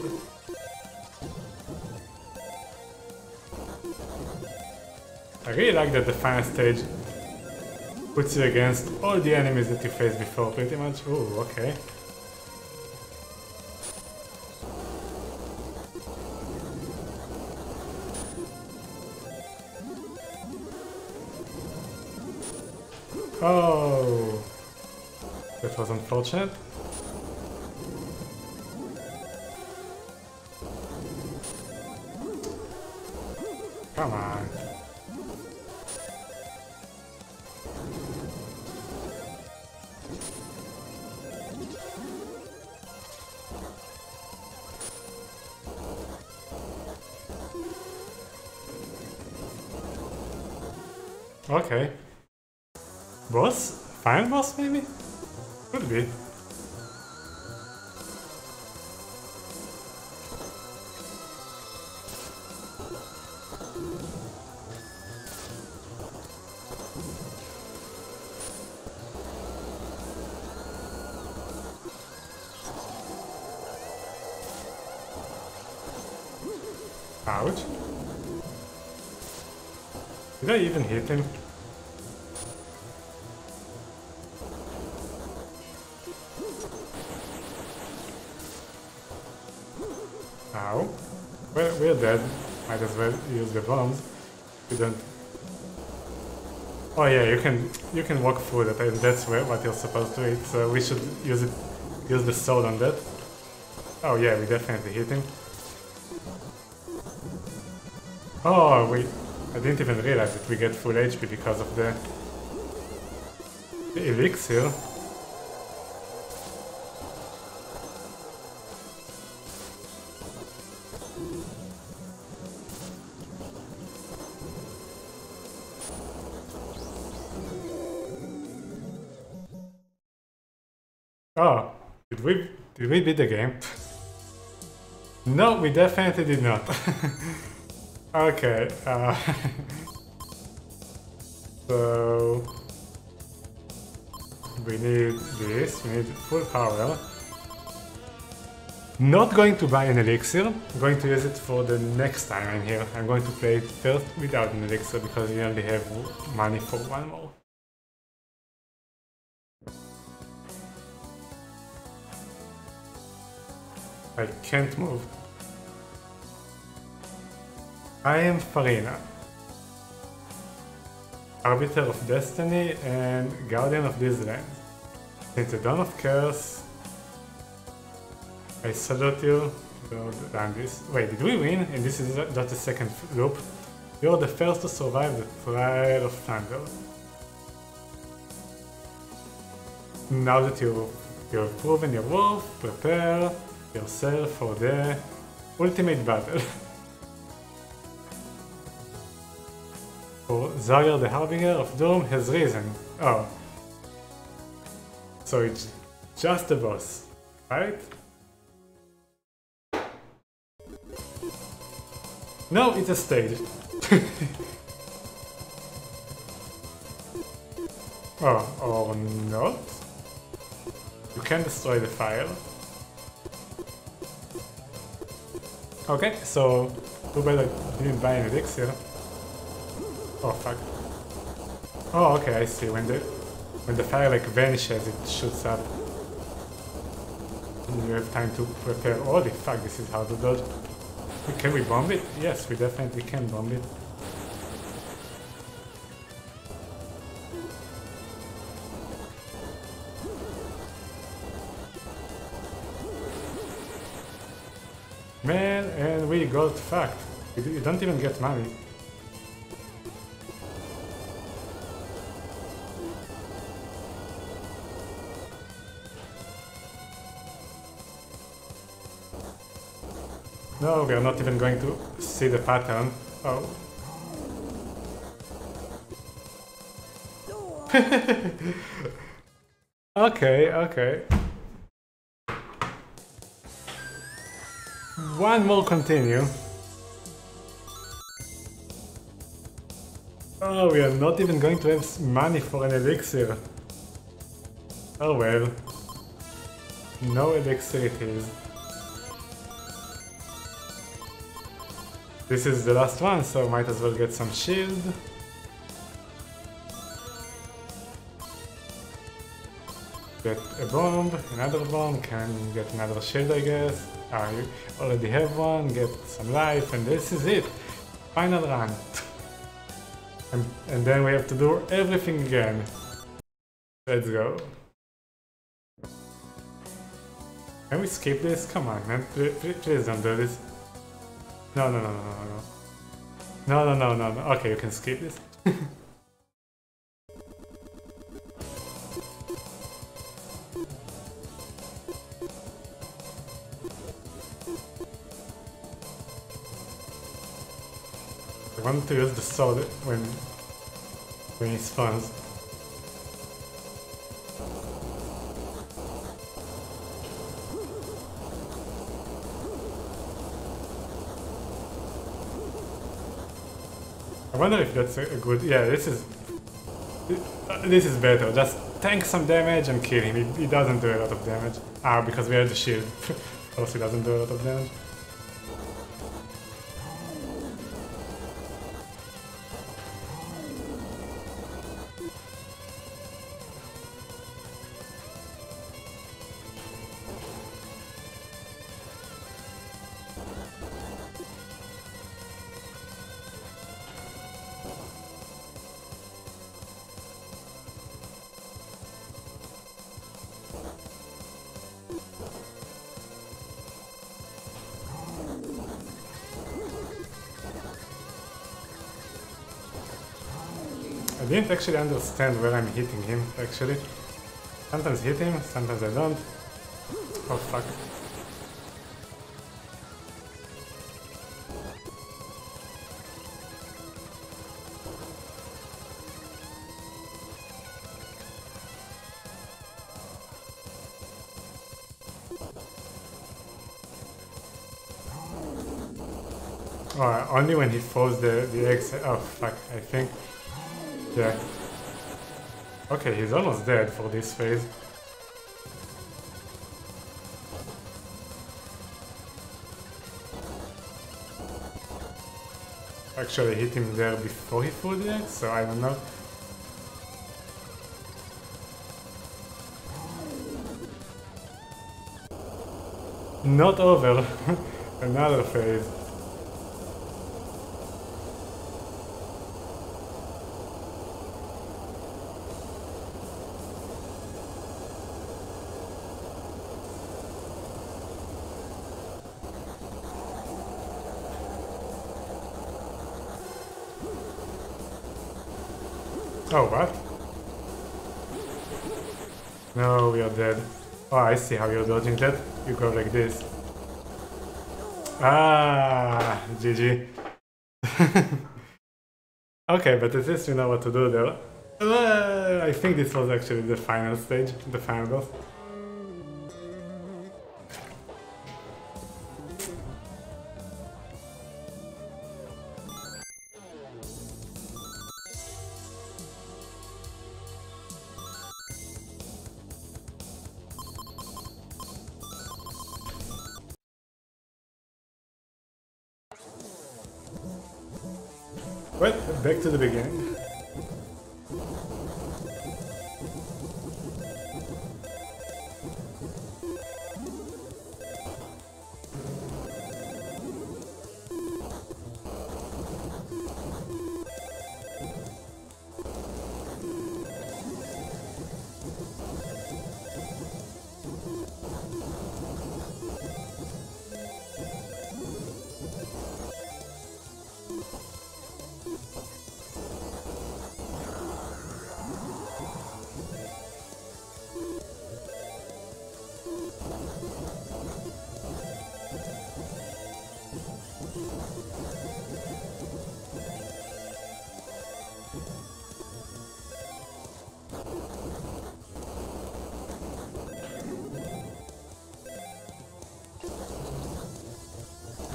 I really like that the final stage puts you against all the enemies that you faced before, pretty much. Ooh, okay. Oh, that was unfortunate. Come on. Okay. Boss? Final boss, maybe? Could be. Ouch. Did I even hit him? Ow. Well, we're dead. Might as well use the bombs. We don't... Oh yeah, you can you can walk through that, and that's where, what you're supposed to eat, so we should use it, use the sword on that. Oh yeah, we definitely hit him. Oh, we... I didn't even realize that we get full H P because of the... the elixir. Oh, did we did we beat the game? No, we definitely did not. Okay, uh, so we need this, we need full power. Not going to buy an elixir, I'm going to use it for the next time I'm here. I'm going to play it first without an elixir because you only have money for one more. I can't move. I am Farina, Arbiter of Destiny and Guardian of these lands. Since the dawn of chaos, I salute you. Done this. Wait, did we win? And this is just the second loop. You're the first to survive the Trial of Thunder. Now that you, you've proven your worth, prepare yourself for the ultimate battle. For Zarya, the Harbinger of Doom, has risen. Oh. So it's just a boss, right? No, it's a stage. Oh, or not? You can destroy the fire. Okay, so too bad I didn't buy an elixir. Oh fuck. Oh okay, I see. When the when the fire like vanishes, it shoots up. And you have time to prepare. Holy fuck, this is hard to dodge. Can we bomb it? Yes, we definitely can bomb it. Man, and we got fucked. You don't even get money. No, we are not even going to see the pattern. Oh, Okay, okay. One more continue. Oh, we are not even going to have money for an elixir. Oh well. No elixir it is. This is the last one, so might as well get some shield. Get a bomb, another bomb, can get another shield I guess. Ah, you already have one, get some life, and this is it! Final run. and, and then we have to do everything again. Let's go. Can we skip this? Come on man, please, please don't do this. No, no, no, no, no, no. No, no, no, no, no. Okay, you can skip this. I want to use the sword when when he spawns. I wonder if that's a good. Yeah, this is this is better. Just tank some damage and kill him. He, he doesn't do a lot of damage. Ah, because we have the shield. Of course, he doesn't do a lot of damage. I didn't actually understand where I'm hitting him, actually. Sometimes hit him, sometimes I don't. Oh fuck. Oh, only when he throws the, the eggs. Oh fuck, I think. Yeah. Okay, he's almost dead for this phase. Actually hit him there before he threw the egg, so I don't know. Not over. Another phase. Oh, what? No, we are dead. Oh, I see how you're dodging that. You go like this. Ah, G G. Okay, but at least you know what to do there. Uh, I think this was actually the final stage, the final boss. Well, back to the beginning.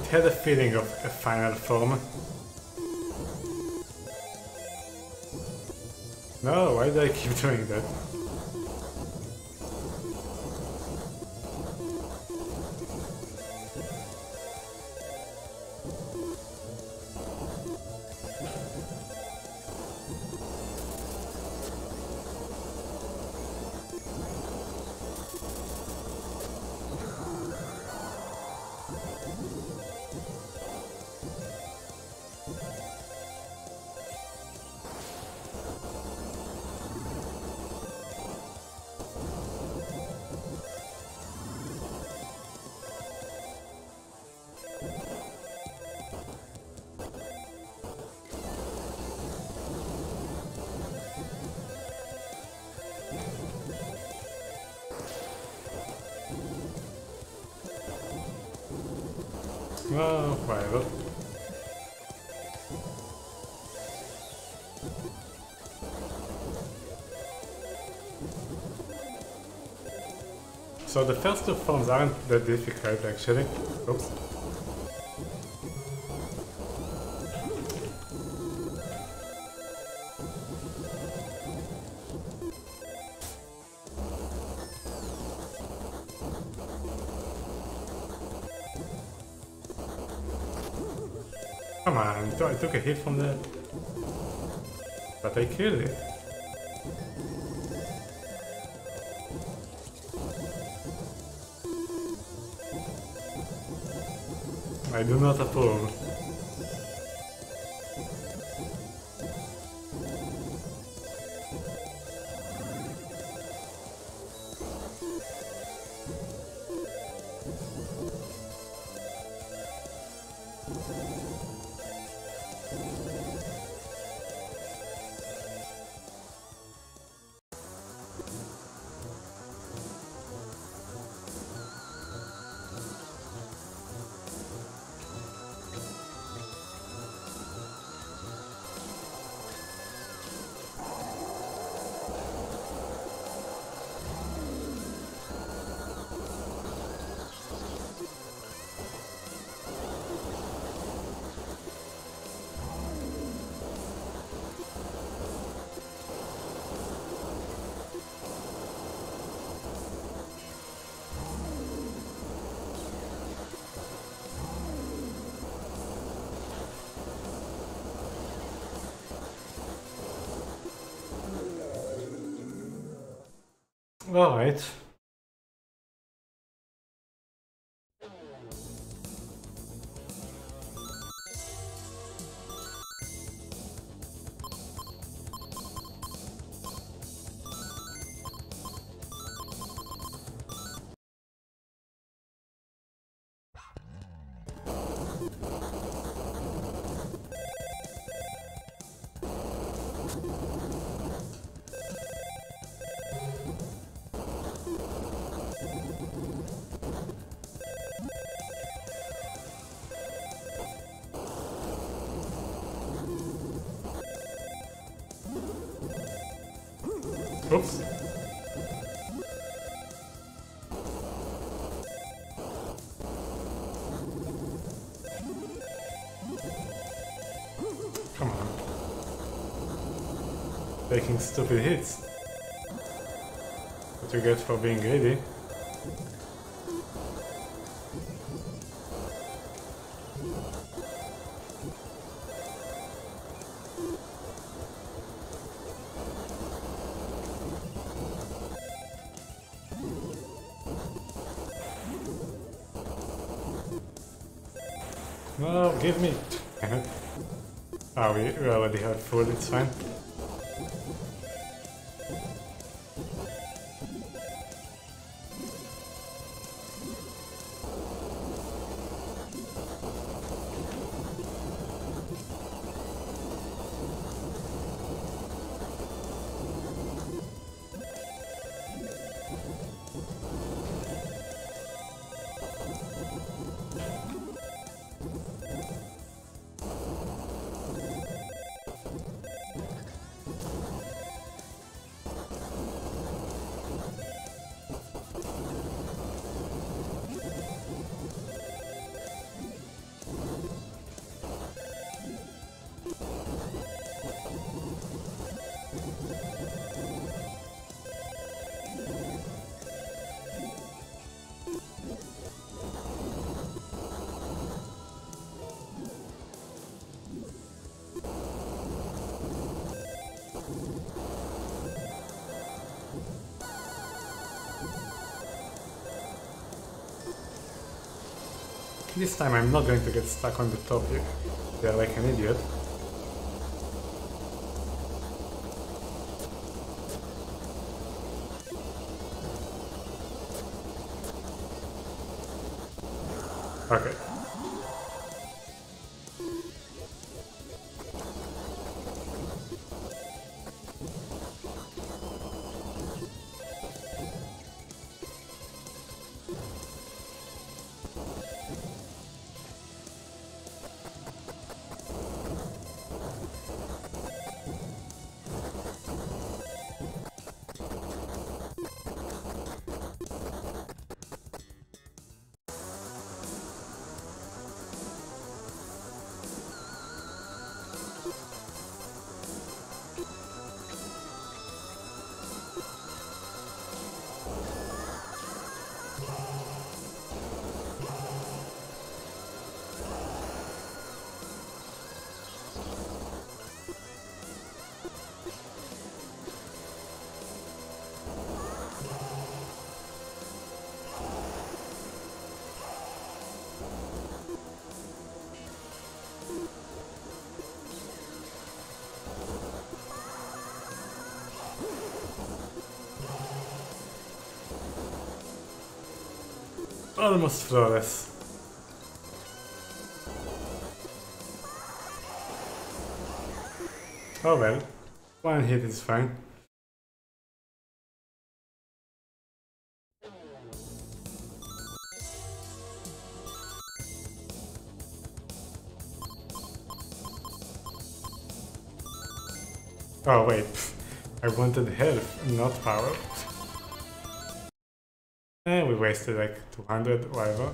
had a feeling of a final form. No, why do I keep doing that? Well, whatever. So the first two forms aren't that difficult actually. Oops. Come on, I took a hit from that. But I killed it. I do not approve. All right. Oops. Come on. Taking stupid hits. What you get for being greedy. No, give me. Ah, we, we already have food, it's fine. This time I'm not going to get stuck on the top here. They're like an idiot. Okay. Almost flawless. Oh well, one hit is fine. Oh wait, I wanted health, not power. And we wasted like two hundred, whatever.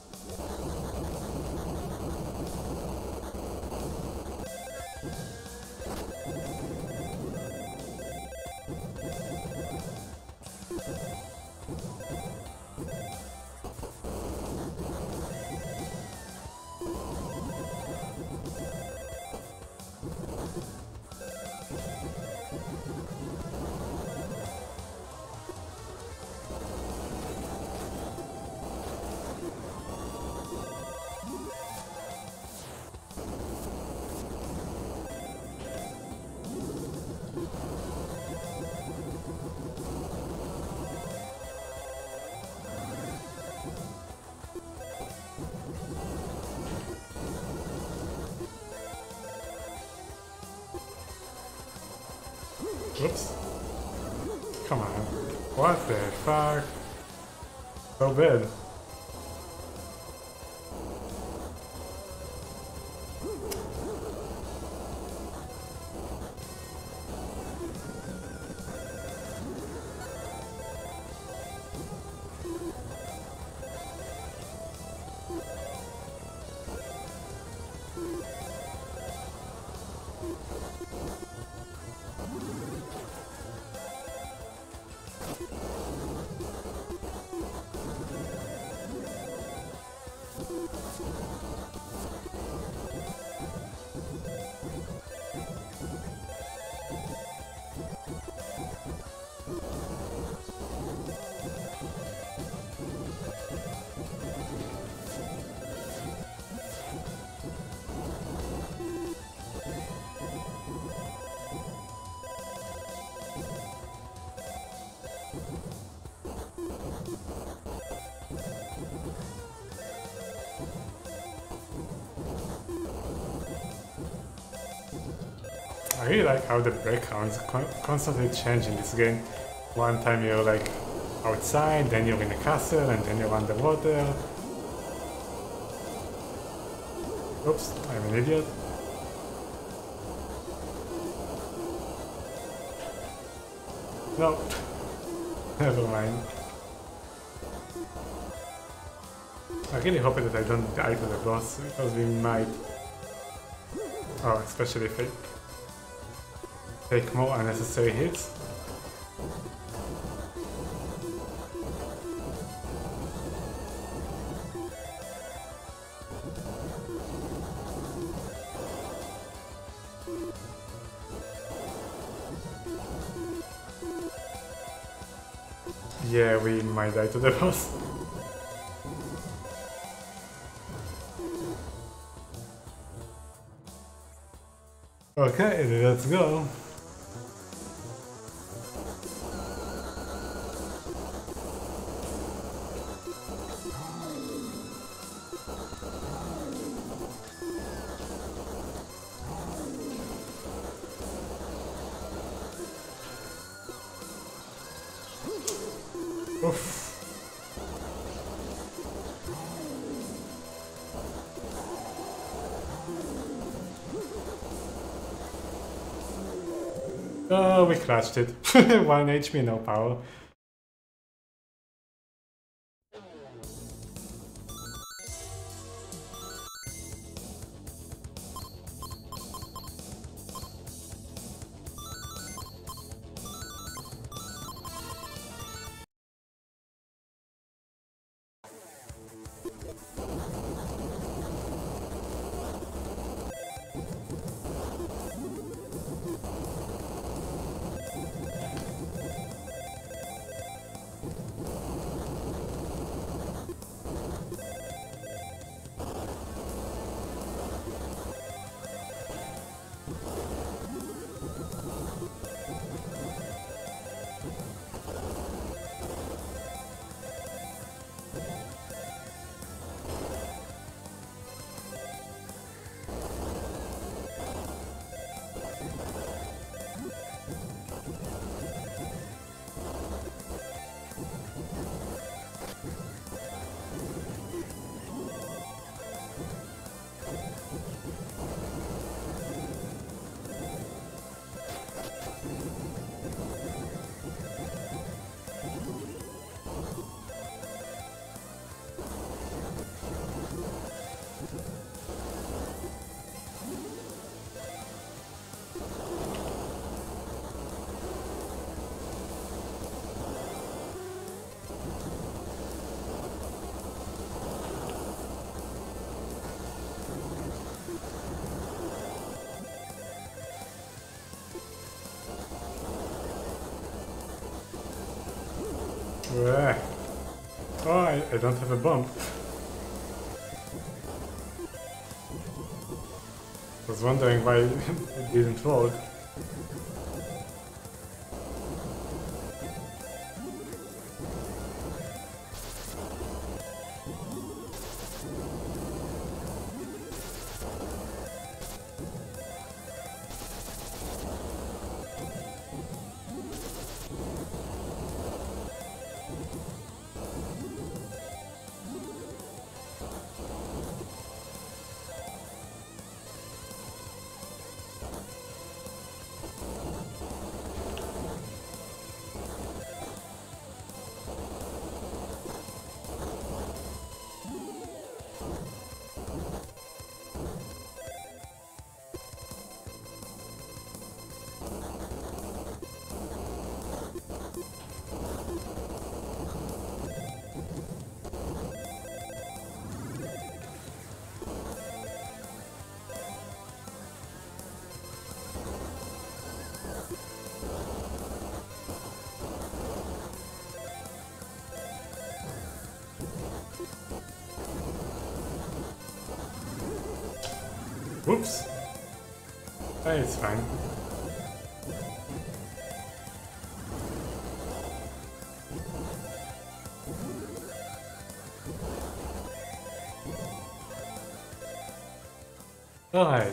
Oops. Come on. What the fuck? So bad. I really like how the backgrounds con constantly change in this game. One time you're like outside, then you're in a castle, and then you're underwater. Oops, I'm an idiot. No, never mind. I really hope that I don't die to the boss, because we might... Oh, especially if I take more unnecessary hits. Yeah, we might die to the boss. Okay, let's go. Oof. Oh, we crashed it. one H P, no power. Ugh. Oh, I, I don't have a bump. I was wondering why it didn't work. Whoops. Hey, it's fine. Alright.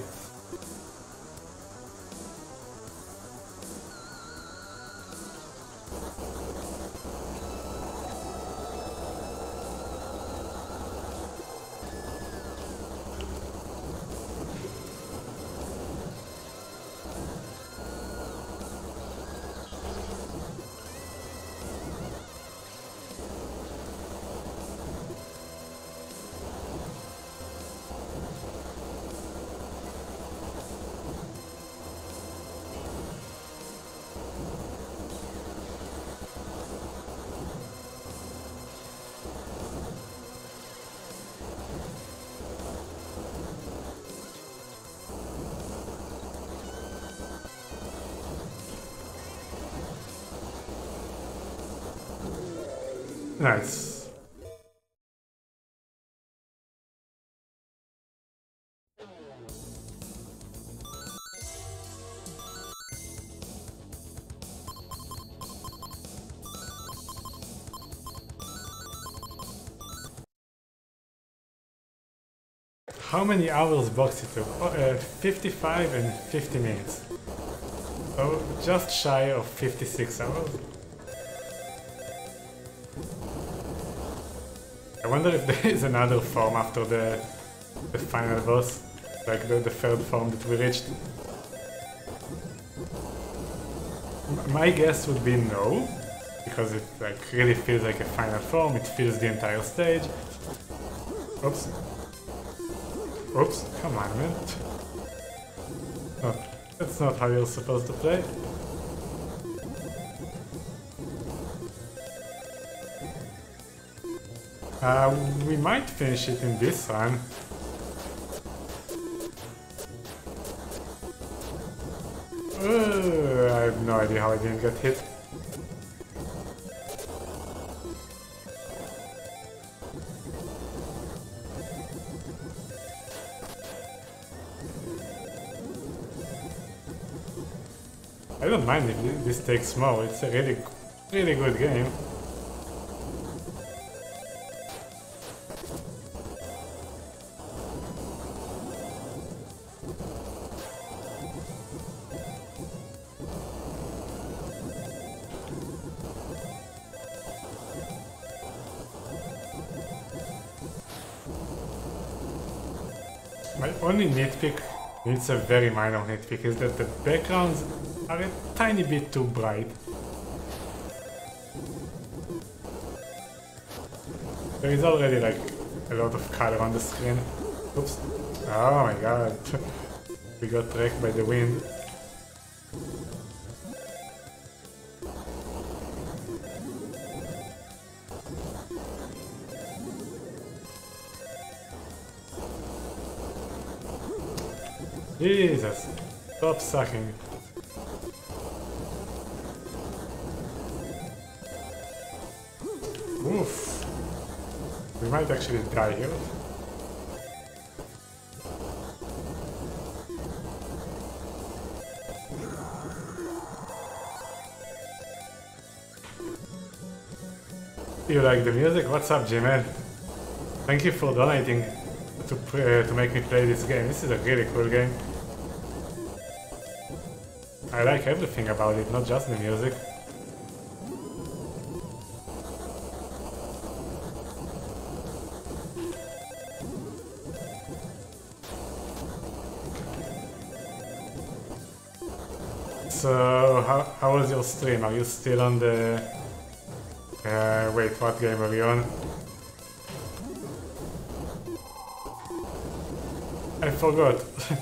Nice. how many hours box it took? Oh, uh, fifty-five and fifty minutes. So just shy of fifty-six hours. I wonder if there is another form after the the final boss, like the, the third form that we reached. M my guess would be no, because it like really feels like a final form. It fills the entire stage. Oops. Oops, come on, man. No, that's not how you're supposed to play. Uh, we might finish it in this run. Uh, I have no idea how I didn't get hit. I don't mind if this takes more, it's a really, really good game. My only nitpick, it's a very minor nitpick, is that the backgrounds are a tiny bit too bright. There is already like a lot of color on the screen. Oops. Oh my god. We got wrecked by the wind. Jesus. Stop sucking. Oof. We might actually die here. You like the music? What's up, Jimmy? Thank you for donating to uh, to make me play this game. This is a really cool game. I like everything about it, not just the music. So, how, how was your stream? Are you still on the... Uh, wait, what game are you on? I forgot.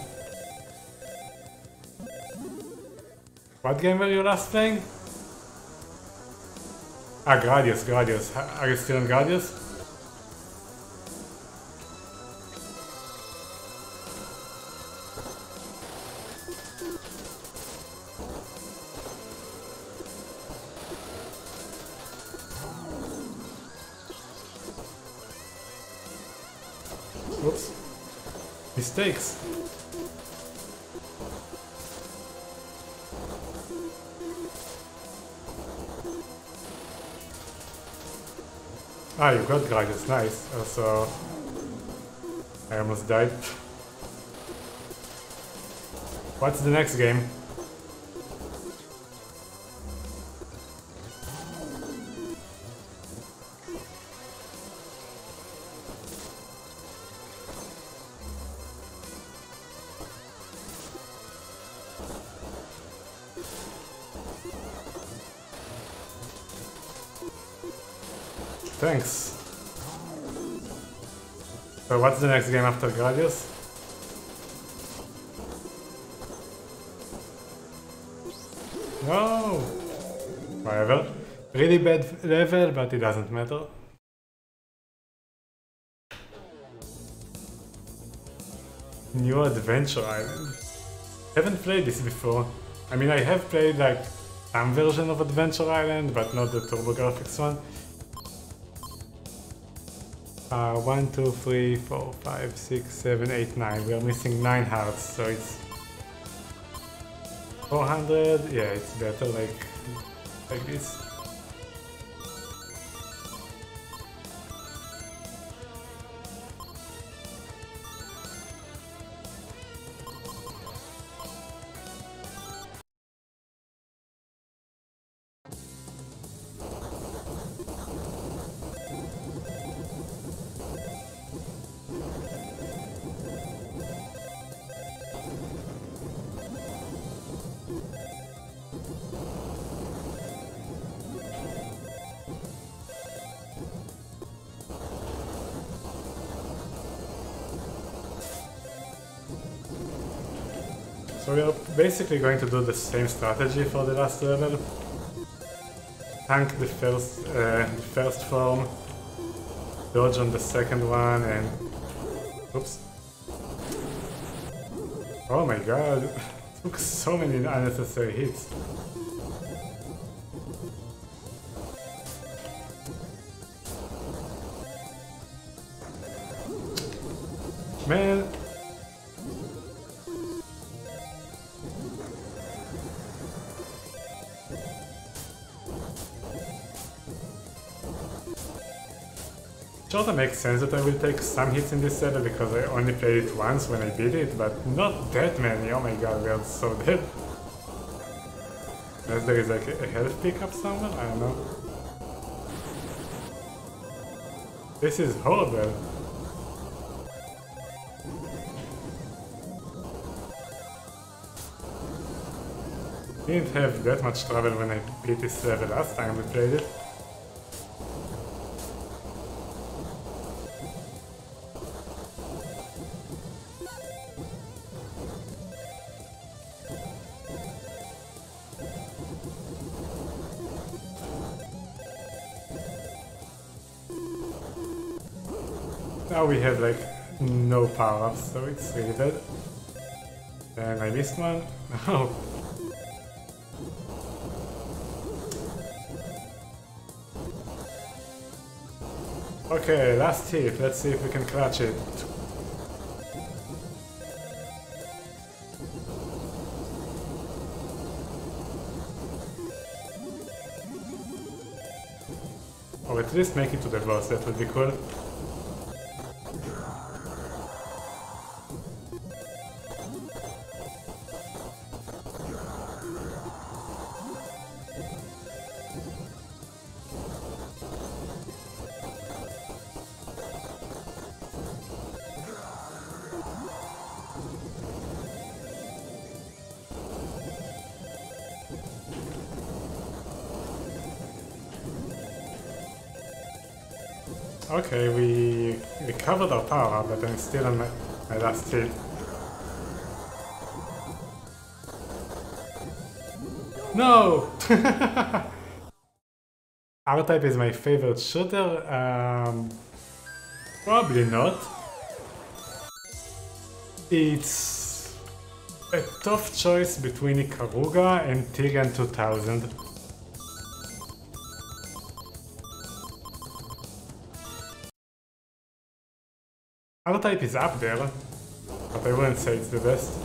What game were you last playing? Ah, Gradius, Gradius. Are you still on Gradius? Oops. Mistakes. Ah, you got Gradius, nice. Also, I almost died. What's the next game? Thanks. So what's the next game after Gradius? No! Whatever. Really bad level, but it doesn't matter. New Adventure Island. Haven't played this before. I mean, I have played like some version of Adventure Island, but not the TurboGrafx one. Uh, one, two, three, four, five, six, seven, eight, nine. We are missing nine hearts, so it's four hundred. Yeah, it's better like like this. So we are basically going to do the same strategy for the last level. Tank the first, uh, the first form, dodge on the second one, and... Oops. Oh my god, took so many unnecessary hits. Man. Sure, that makes sense that I will take some hits in this level because I only played it once when I beat it, but not that many. Oh my god, we are so dead. Unless there is like a health pickup somewhere? I don't know. This is horrible. Didn't have that much trouble when I beat this level last time we played it. Now we have like no power-ups, so it's really bad. And I missed one. Oh. Okay, last hit. Let's see if we can clutch it. Or at least make it to the boss, that would be cool. Okay, we recovered our power, but I'm still on my, my last hit. No! R-Type is my favorite shooter? Um, probably not. It's a tough choice between Ikaruga and Tyrian two thousand. R-Type is up there, but I wouldn't say it's the best.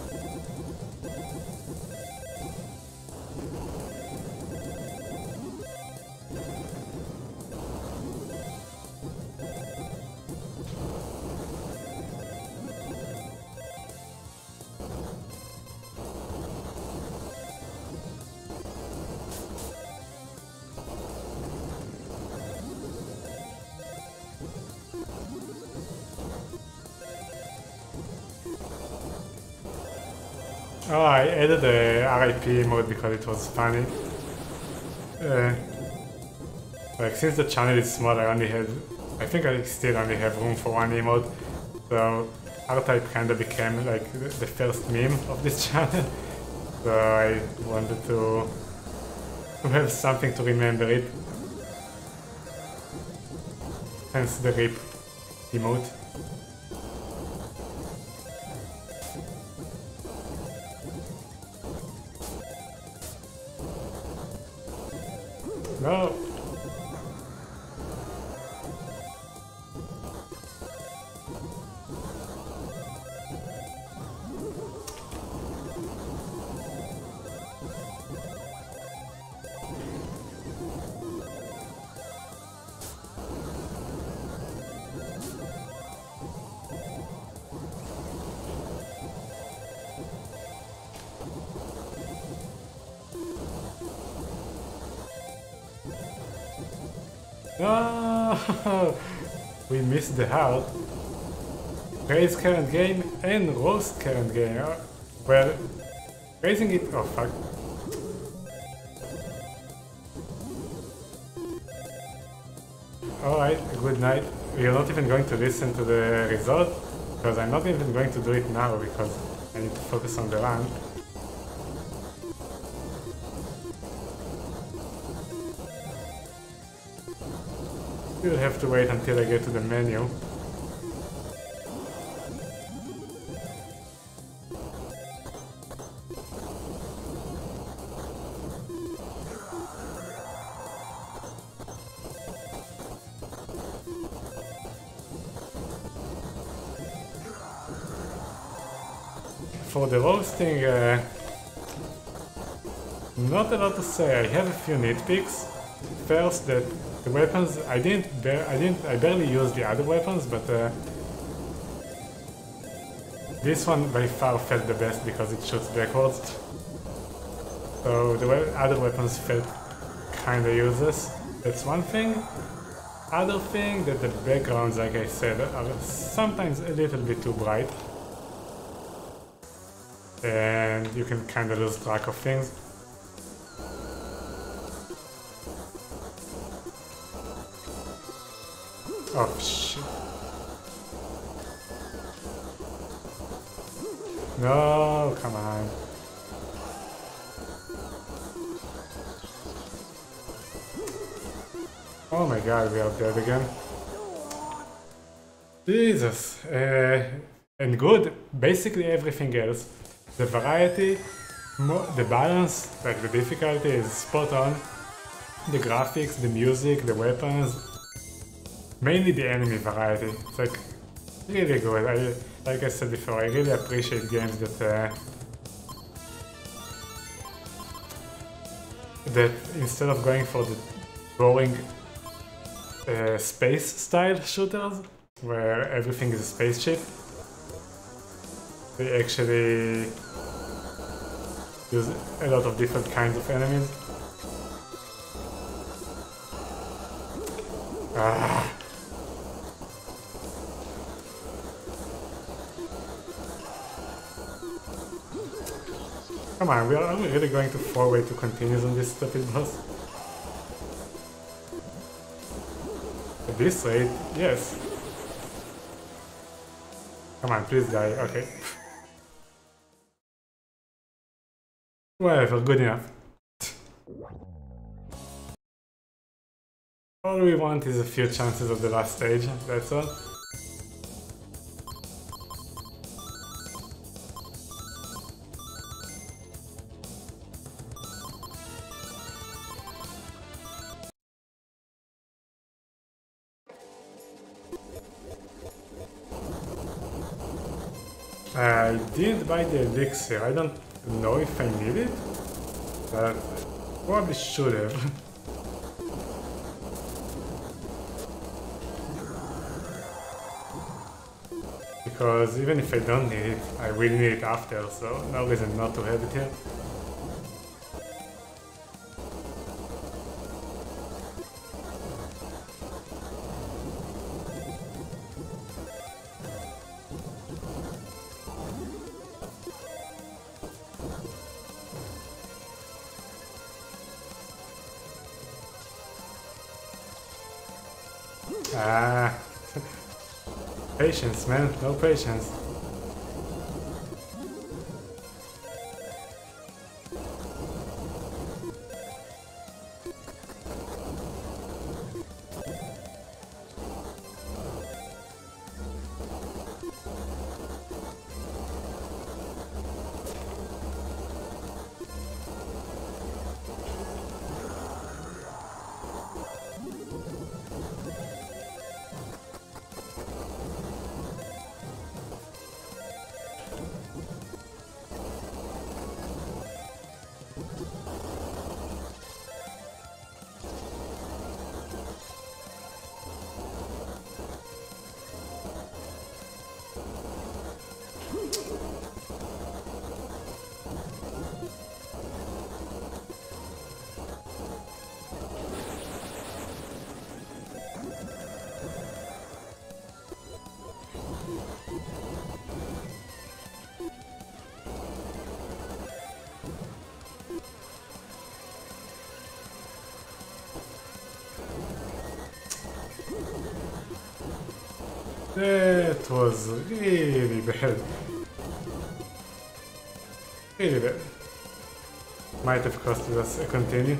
Oh, I added the R I P mode because it was funny. Uh, like, since the channel is small, I only had... I think I still only have room for one emote, so R-Type kinda became like the first meme of this channel. So I wanted to, to have something to remember it. Hence the R I P emote. No. No! We missed the heart. Raise current game and roast current game. Oh, well, raising it... oh fuck. Alright, good night. We are not even going to listen to the result, because I'm not even going to do it now, because I need to focus on the run. You'll have to wait until I get to the menu. For the roasting, uh, not a lot to say. I have a few nitpicks. First, that the weapons I didn't, I didn't, I barely used the other weapons, but uh, this one by far felt the best because it shoots backwards. So the we other weapons felt kinda useless. That's one thing. Other thing that the backgrounds, like I said, are sometimes a little bit too bright. And you can kind of lose track of things. Oh shit. No, come on. Oh my god, we are dead again. Jesus. Uh, and good, basically everything else. The variety, the balance, like the difficulty is spot on. The graphics, the music, the weapons, mainly the enemy variety. It's like really good. I, like I said before, I really appreciate games that uh, that instead of going for the boring uh, space style shooters, where everything is a spaceship, they actually use a lot of different kinds of enemies. Ah. Come on, we are, are we really going to four-way to continues on this stupid boss? At this rate, yes. Come on, please die. Okay. Whatever, good enough. All we want is a few chances of the last stage, that's all. I didn't buy the elixir. I don't know if I need it, but probably should have. Because even if I don't need it, I will need it after, so no reason not to have it here. Ah, patience, man, no patience. That was really bad. Really bad. Might have costed us a continue.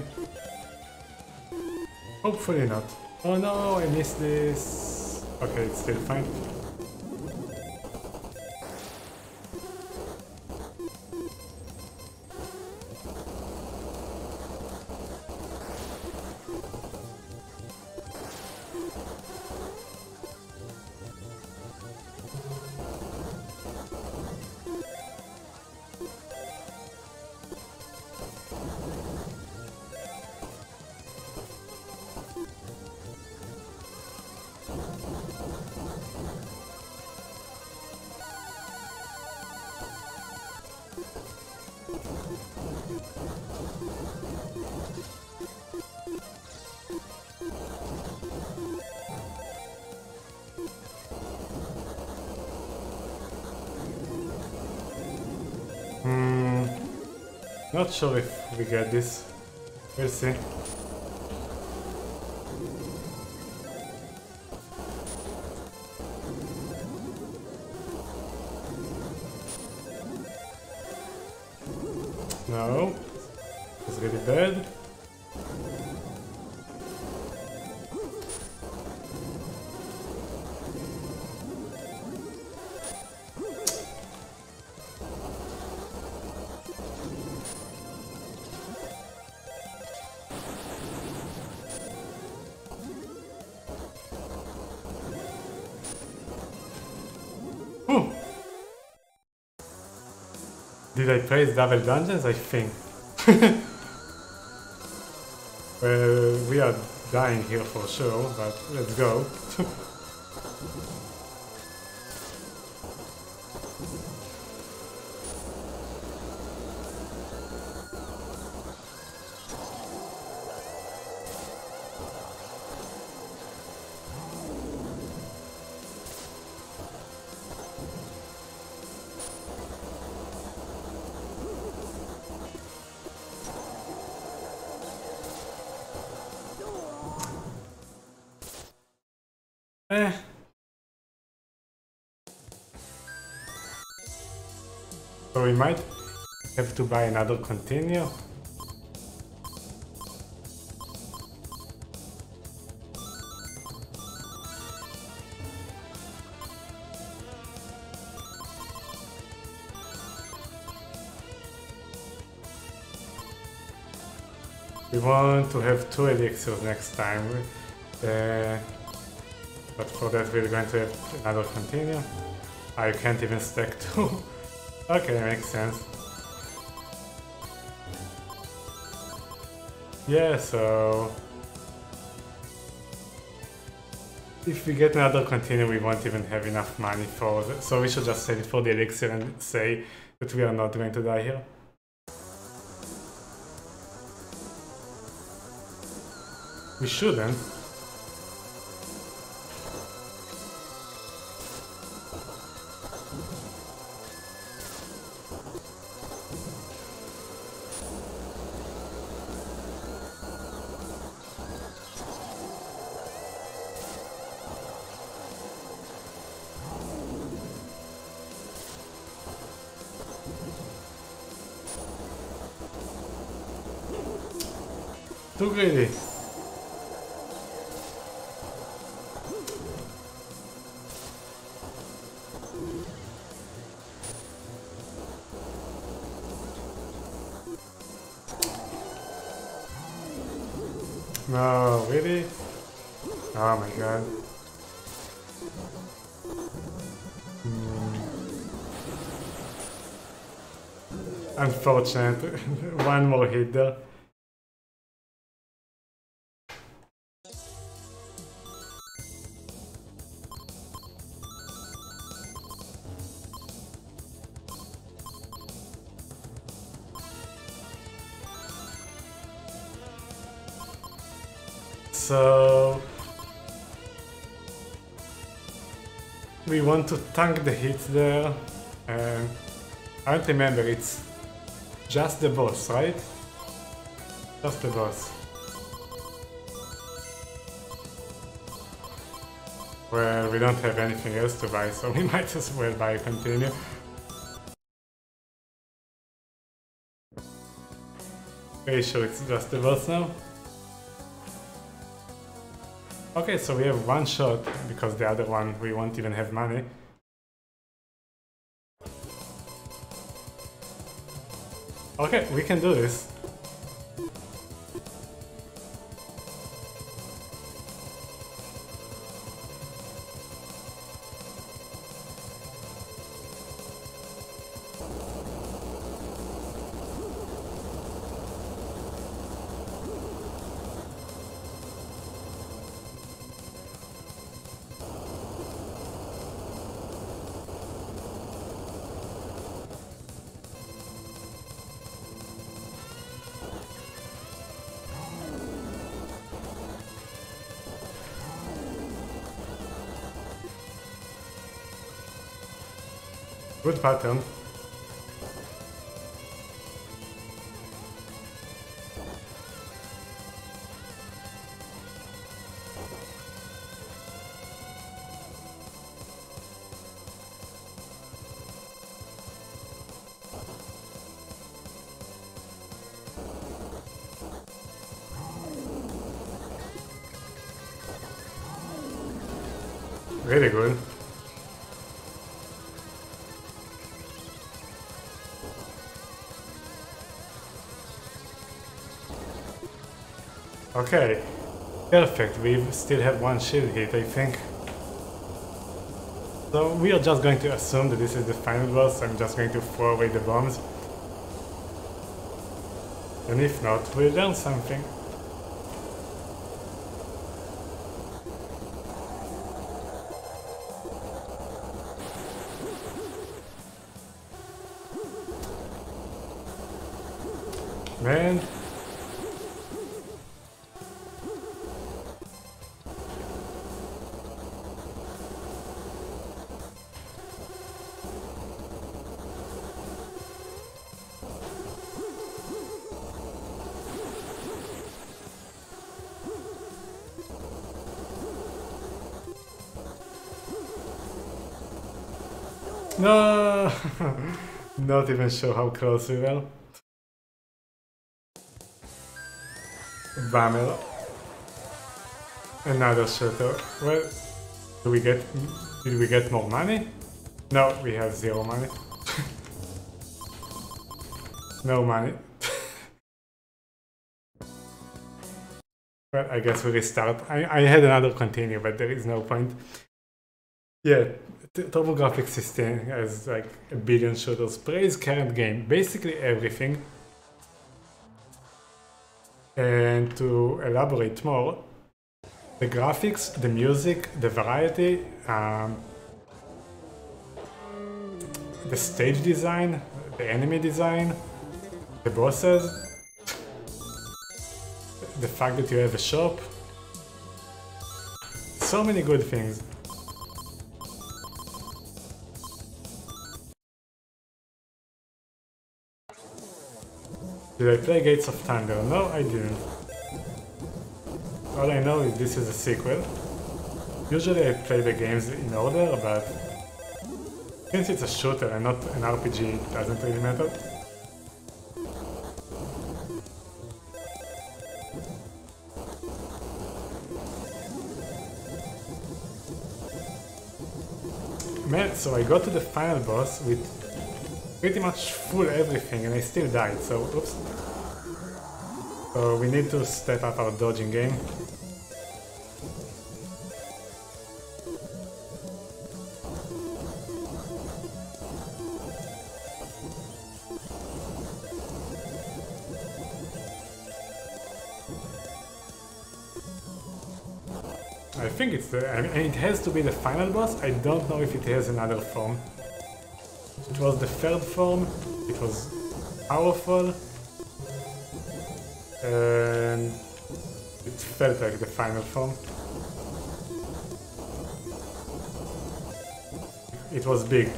Hopefully not. Oh no, I missed this. Okay, it's still fine. Hmm, not sure if we get this. We'll see. No, it's really bad. Whew. Did I praise double dungeons? I think. Well, we are dying here for sure, but let's go. Eh. So we might have to buy another continue. We want to have two elixirs next time. Uh, But for that we're going to have another continue. Ah, you can't even stack two. Okay, makes sense. Yeah, so... if we get another continue we won't even have enough money for it. So we should just save it for the elixir and say that we are not going to die here. We shouldn't. Too greedy. No, really? Oh my god. Hmm. Unfortunate. One more hit there. So we want to tank the hits there, and I don't remember, it's just the boss, right? Just the boss. Well, we don't have anything else to buy, so we might as well buy a continue. Pretty sure it's just the boss now. Okay, so we have one shot, because the other one we won't even have money. Okay, we can do this. Good pattern. Really good. Okay, perfect. We still have one shield hit, I think. So we are just going to assume that this is the final boss. I'm just going to throw away the bombs. And if not, we'll learn something. Man. No! Not even sure how close we were. Bummer. Another shutter. Well, do we get... did we get more money? No, we have zero money. No money. Well, I guess we restart. I, I had another continue, but there is no point. Yeah, TurboGrafx sixteen has like a billion shooters. Praise current game, basically everything. And to elaborate more, the graphics, the music, the variety, um, the stage design, the enemy design, the bosses, the fact that you have a shop, so many good things. Did I play Gates of Thunder? No, I didn't. All I know is this is a sequel. Usually I play the games in order, but since it's a shooter and not an R P G, it doesn't really matter. Man, so I got to the final boss with pretty much full everything and I still died, so oops. So we need to step up our dodging game. I think it's the, I mean, it has to be the final boss. I don't know if it has another form. It was the third form, it was powerful, and it felt like the final form. It was big.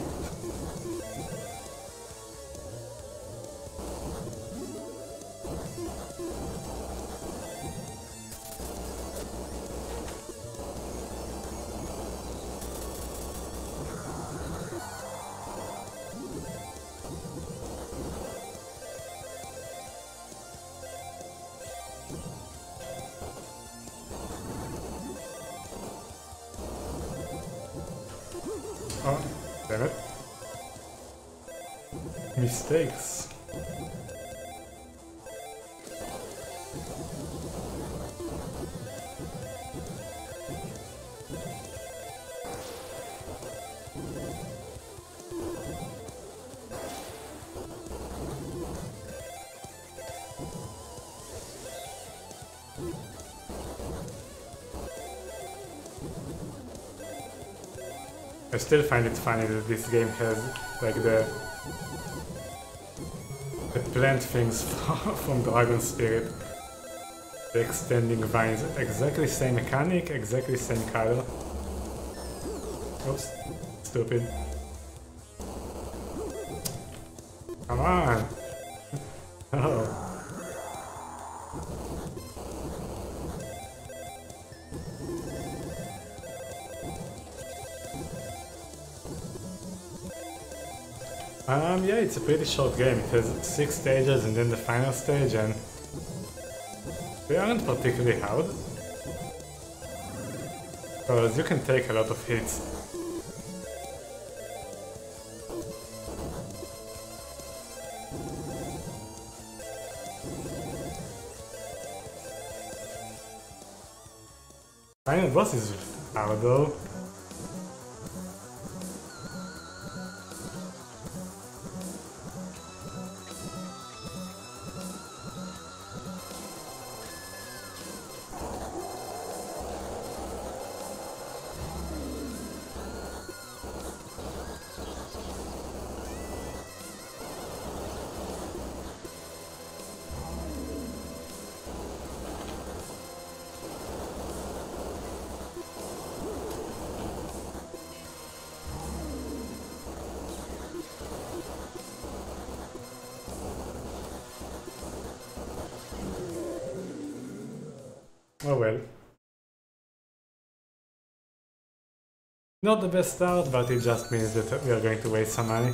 Damn it. Mistakes. I still find it funny that this game has like the the plant things from Dragon Spirit. The extending vines, exactly same mechanic, exactly same color. Oops, stupid. Come on! Oh. Um, yeah, it's a pretty short game. It has six stages and then the final stage, and they aren't particularly hard, because you can take a lot of hits. Final boss is hard though. Oh well. Not the best start, but it just means that we are going to waste some money.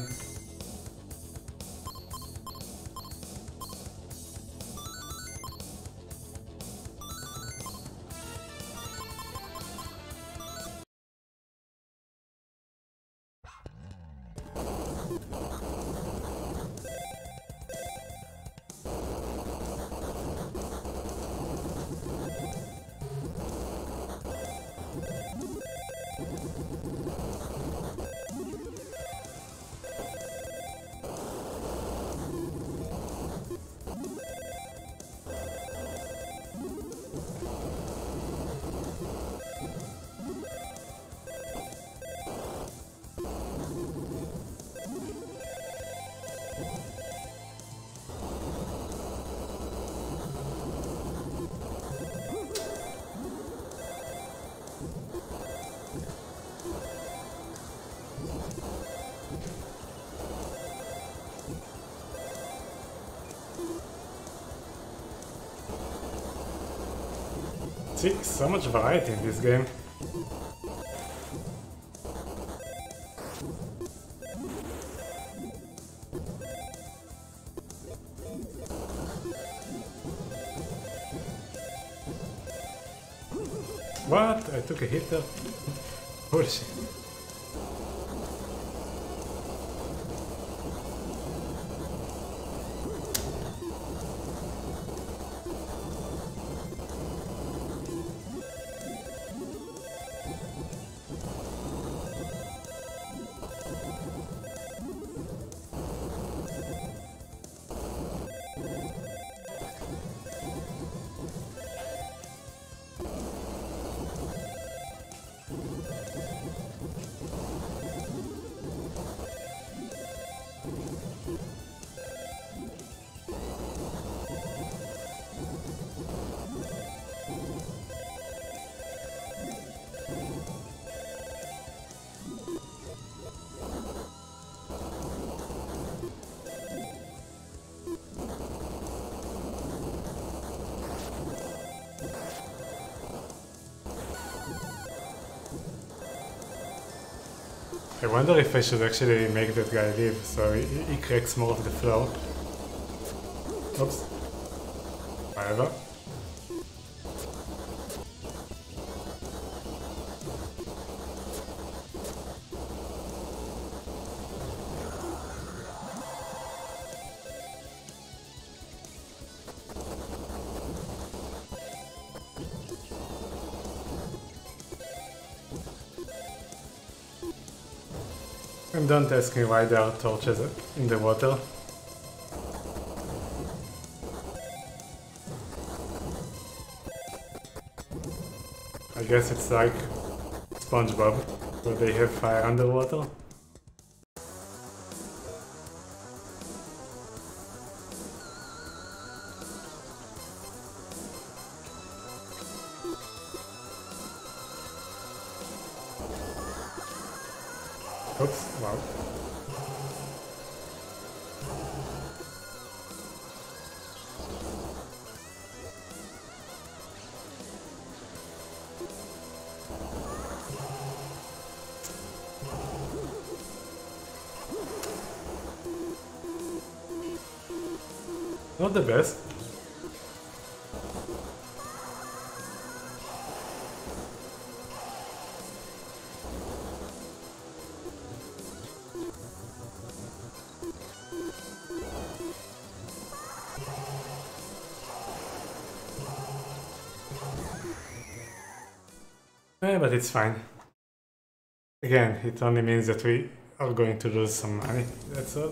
See, so much variety in this game. What? I took a hit there? Bullshit. I wonder if I should actually make that guy leave, so he, he cracks more of the floor. Oops. Whatever. And don't ask me why there are torches in the water. I guess it's like SpongeBob, where they have fire underwater. Oops, wow. Not the best. Eh, but it's fine. Again, it only means that we are going to lose some money, that's all.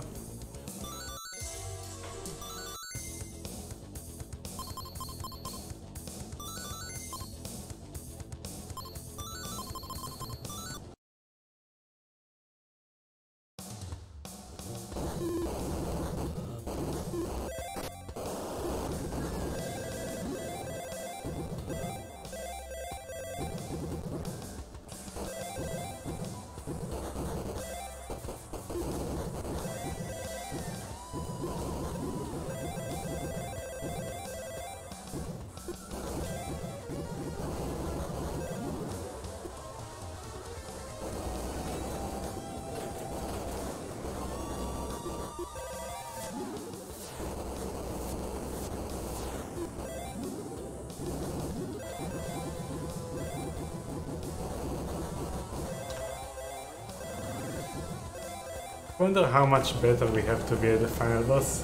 Wonder how much better we have to be at the final boss.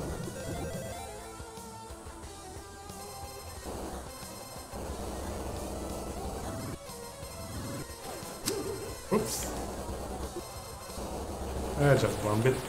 Oops. I just bombed it.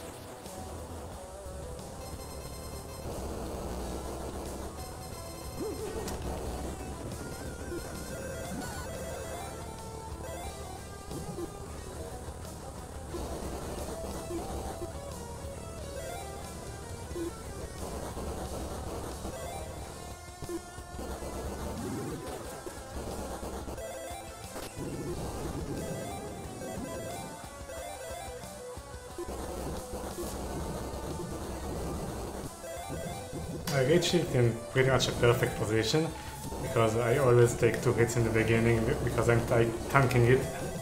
I reach it in pretty much a perfect position, because I always take two hits in the beginning because I'm tanking it.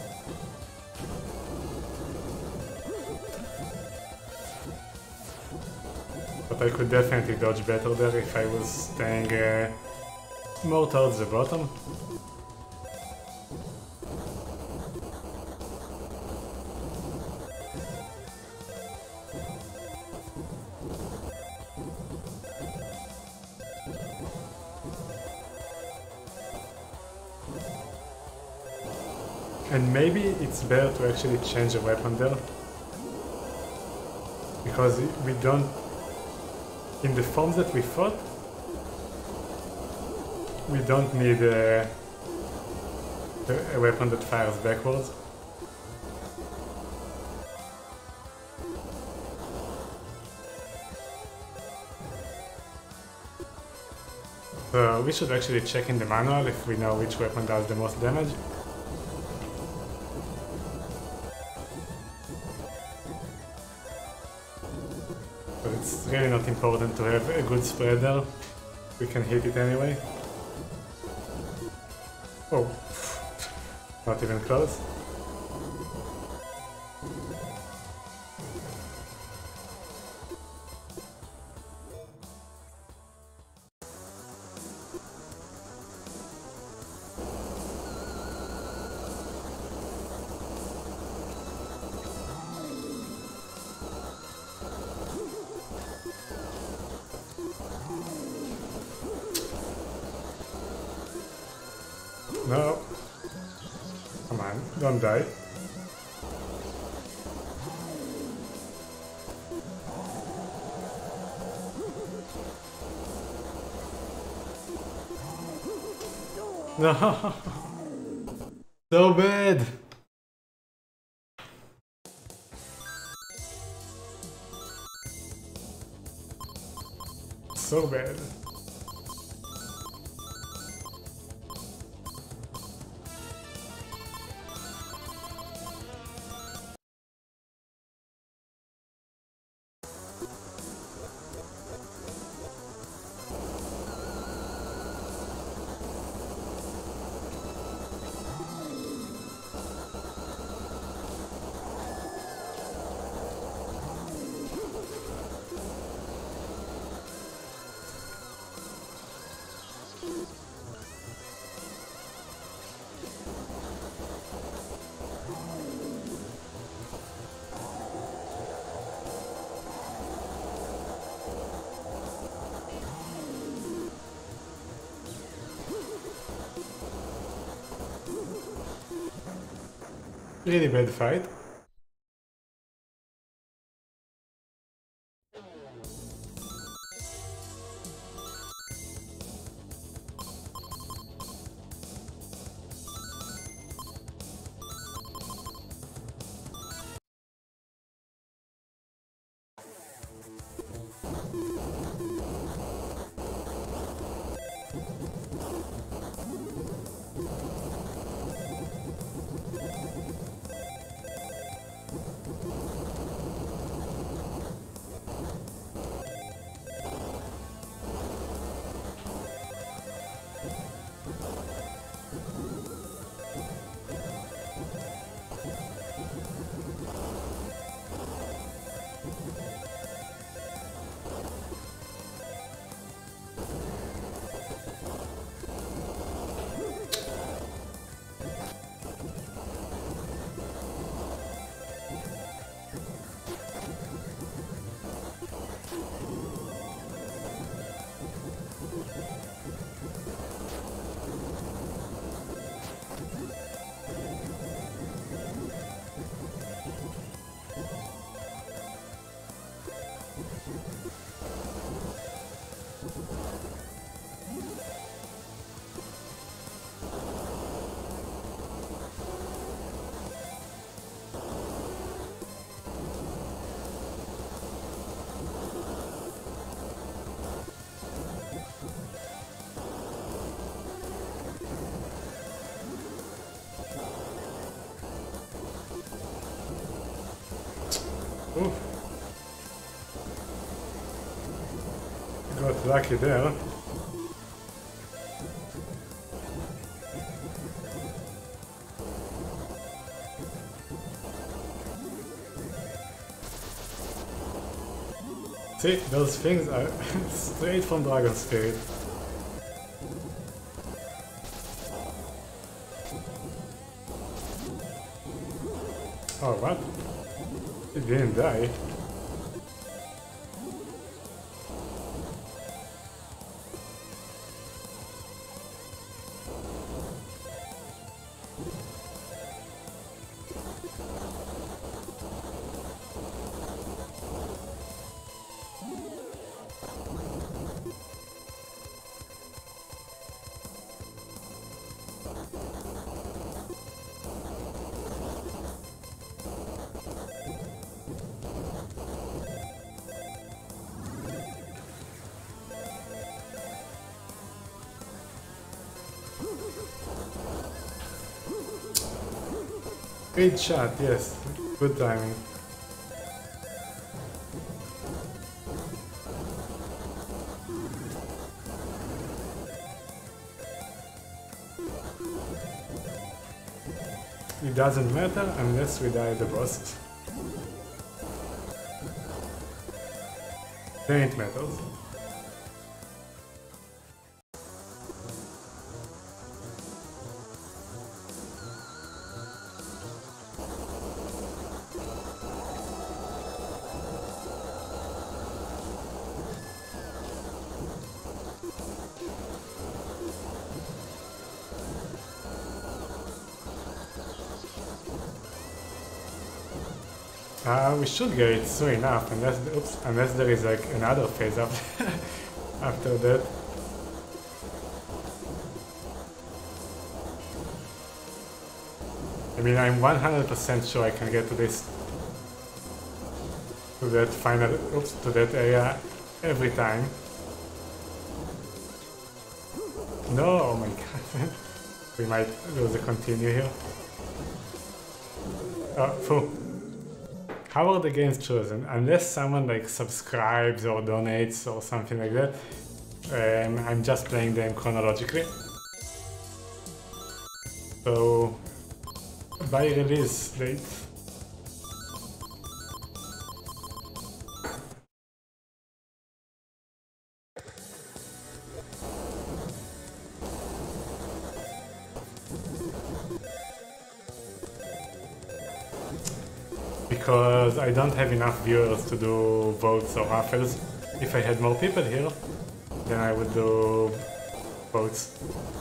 But I could definitely dodge better there if I was staying uh, more towards the bottom. And maybe it's better to actually change the weapon there, because we don't, in the forms that we fought, we don't need a, a weapon that fires backwards. So we should actually check in the manual if we know which weapon does the most damage. But it's really not important to have a good spread there. We can hit it anyway. Oh, not even close. No. Come on, don't die. No! So bad! So bad. Really bad fight. Oof. Got lucky there. See, those things are straight from Dragon Spirit. Oh, what? It didn't die. Great shot, yes. Good timing. It doesn't matter unless we die at the boss. Then it matters. Uh, we should get it soon enough, unless oops, unless there is like another phase after after that. I mean, I'm one hundred percent sure I can get to this, to that final, oops, to that area every time. No, oh my god. We might lose a continue here. Oh, phew. How are the games chosen? Unless someone like subscribes or donates or something like that, um, I'm just playing them chronologically. So, by release date. Because I don't have enough viewers to do votes or raffles. If I had more people here, then I would do votes.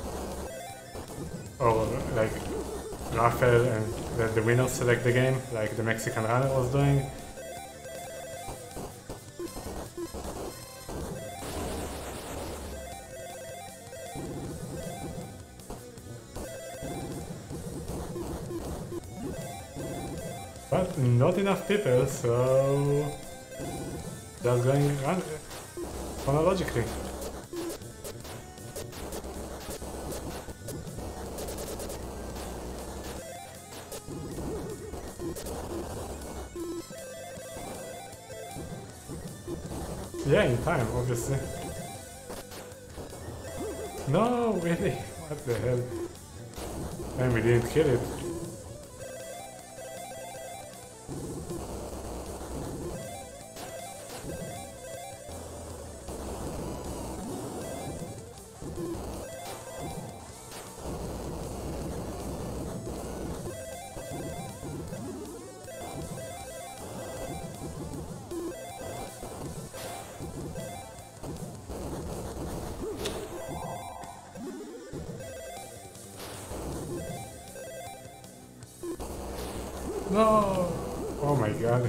Or like raffle and let the winners select the game, like the Mexican runner was doing. But not enough people, so just going run chronologically. Yeah, in time, obviously. No, really? What the hell? And we didn't kill it. No! Oh my god.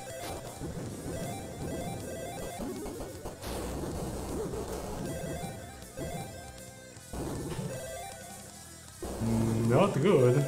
Not good.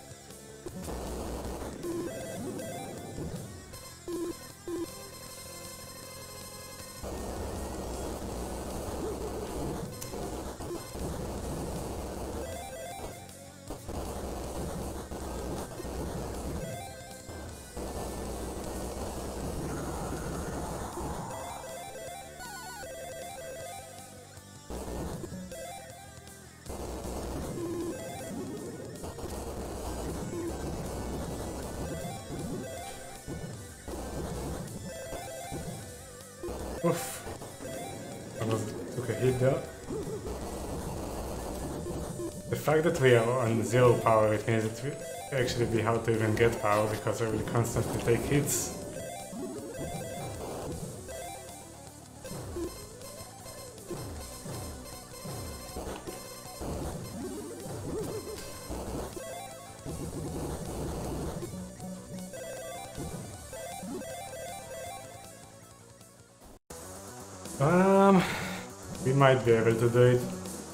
Oof. Almost took a hit there. The fact that we are on zero power, it means it will actually be hard to even get power because I will constantly take hits. Um, we might be able to do it.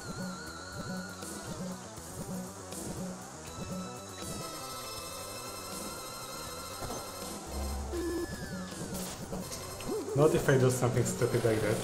Not if I do something stupid like that.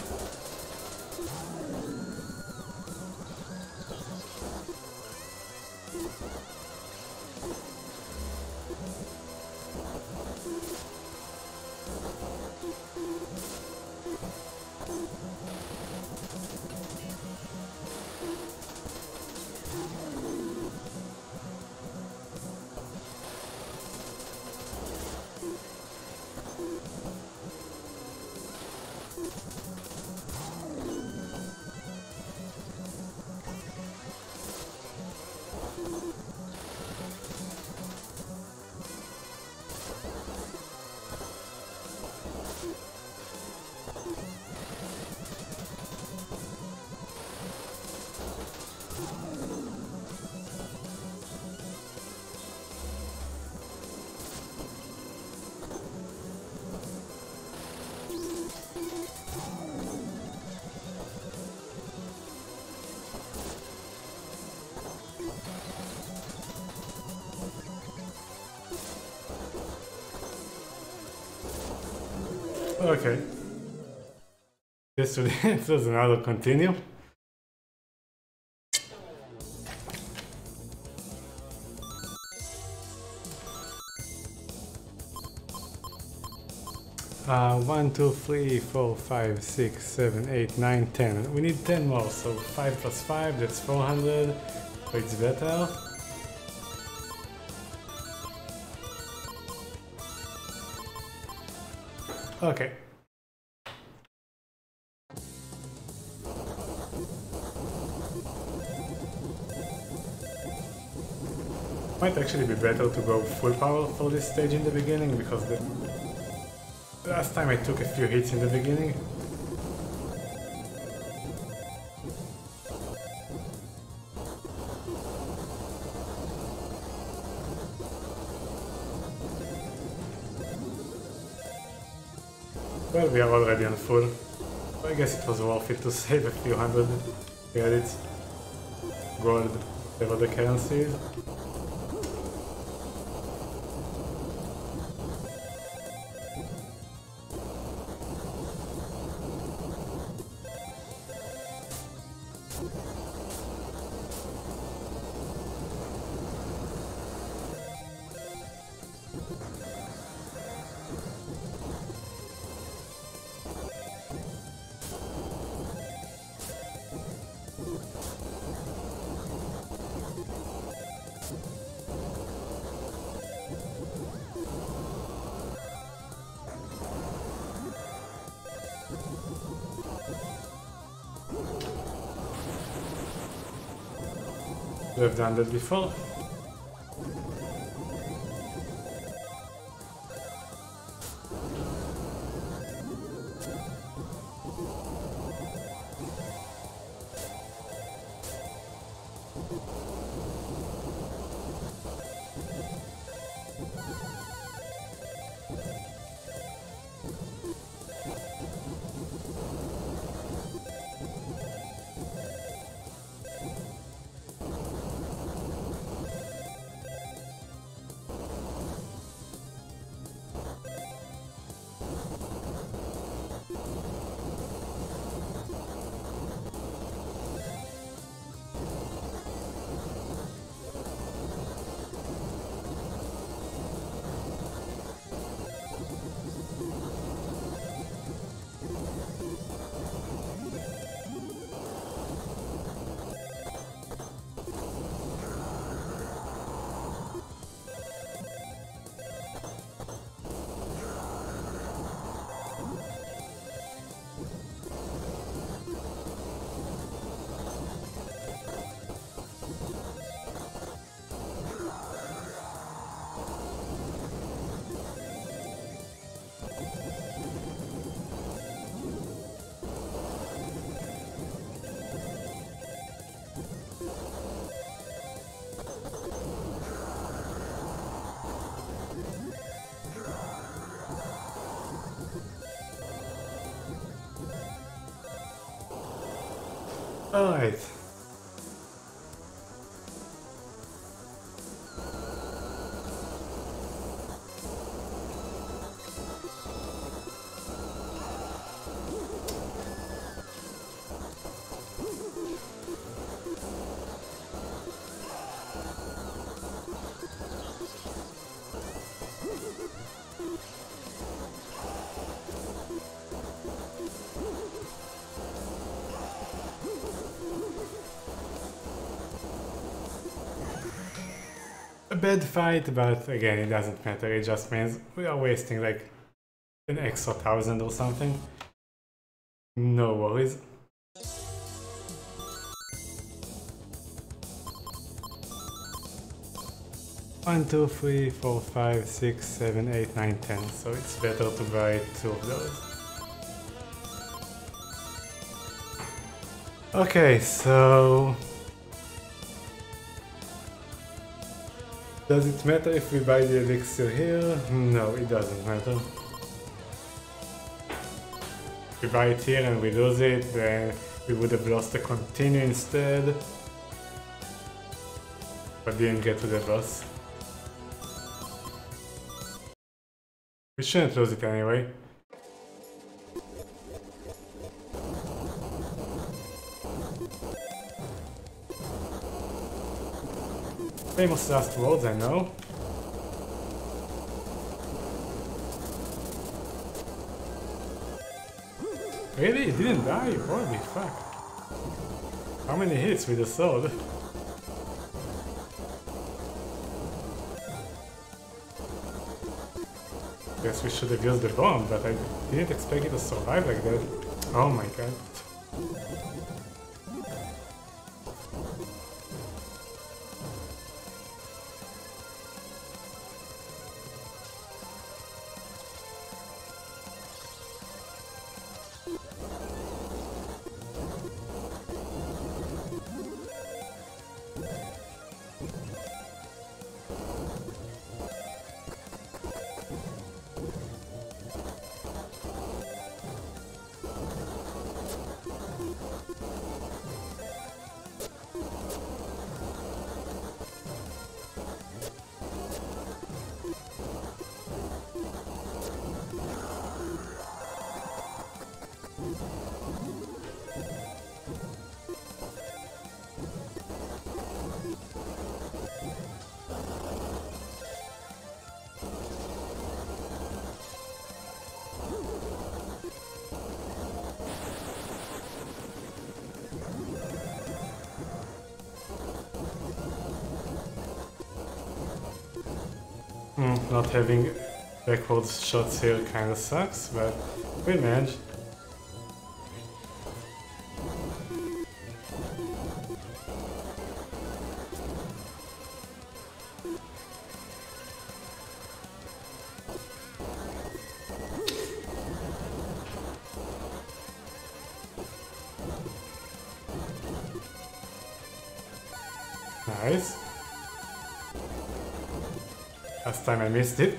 Okay. This was another continue. Uh, one, two, three, four, five, six, seven, eight, nine, ten. We need ten more, so five plus five, that's four hundred. So it's better. Okay. Might actually be better to go full power for this stage in the beginning, because the last time I took a few hits in the beginning. Well, we are already on full, so I guess it was worth it to save a few hundred credits, gold, whatever the currency is. We've done that before. Alright. A bad fight, but again, it doesn't matter. It just means we are wasting like an extra thousand or something. No worries. One, two, three, four, five, six, seven, eight, nine, ten. So it's better to buy two of those. Okay, so does it matter if we buy the elixir here? No, it doesn't matter. If we buy it here and we lose it, then we would have lost the continue instead. But didn't get to the boss. We shouldn't lose it anyway. Famous last words, I know. Really? It didn't die? Holy fuck. How many hits with the sword? Guess we should have used the bomb, but I didn't expect it to survive like that. Oh my god. Mm, not having backwards shots here kinda sucks, but we managed. Nice. Last time I missed it.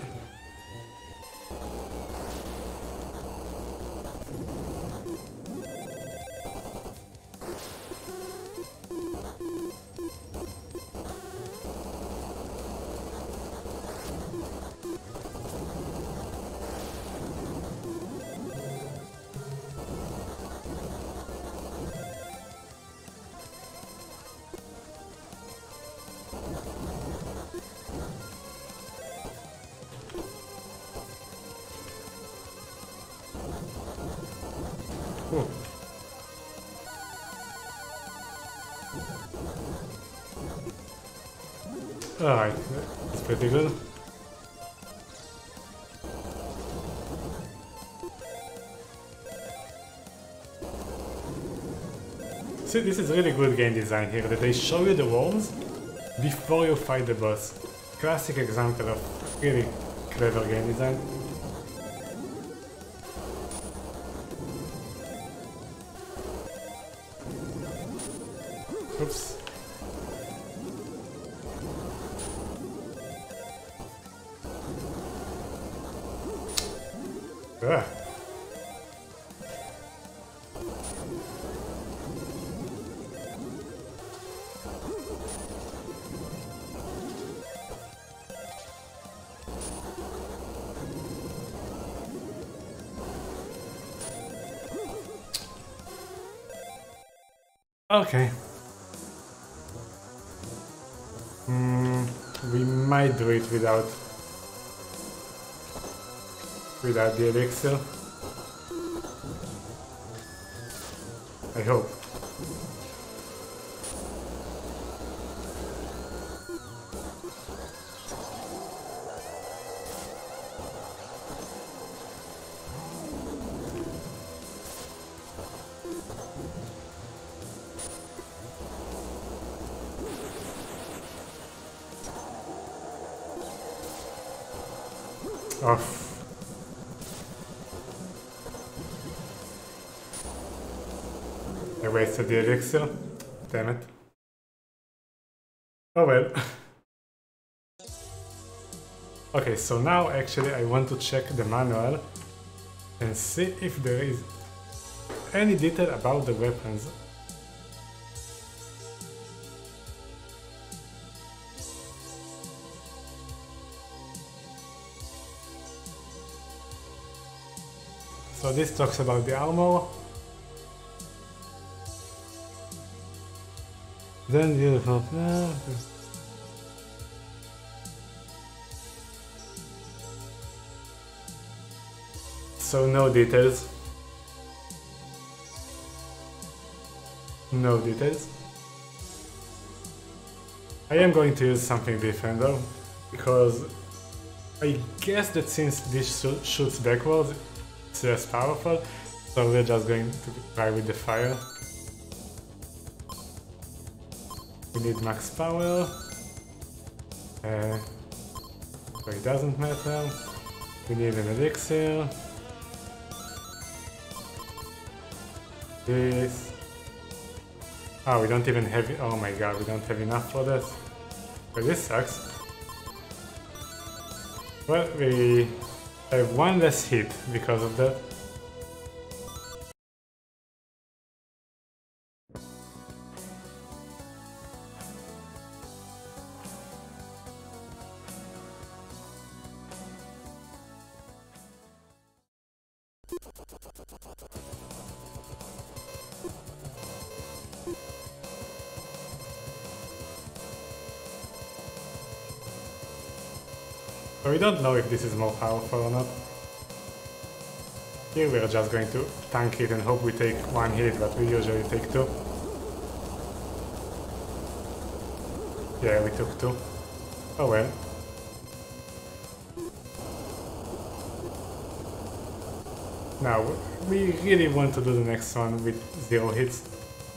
Ooh. Alright, that's pretty good. See, this is really good game design here, that they show you the worlds before you fight the boss. Classic example of really clever game design. Oops. Ugh. Okay. Hmm, we might do it without without the elixir. I hope. Off. I wasted the elixir. Damn it. Oh well. Okay, so now actually I want to check the manual and see if there is any detail about the weapons. So this talks about the armor. Then you have uh, So no details. No details. I am going to use something different though, because I guess that since this sh shoots backwards, it's less powerful, so we're just going to try with the fire. We need max power, uh, so it doesn't matter. We need an elixir. This. Oh, we don't even have it. Oh my god, we don't have enough for this. But this sucks. Well, we have one less hit because of that. So we don't know if this is more powerful or not. Here we're just going to tank it and hope we take one hit, but we usually take two. Yeah, we took two. Oh well. Now, we really want to do the next one with zero hits.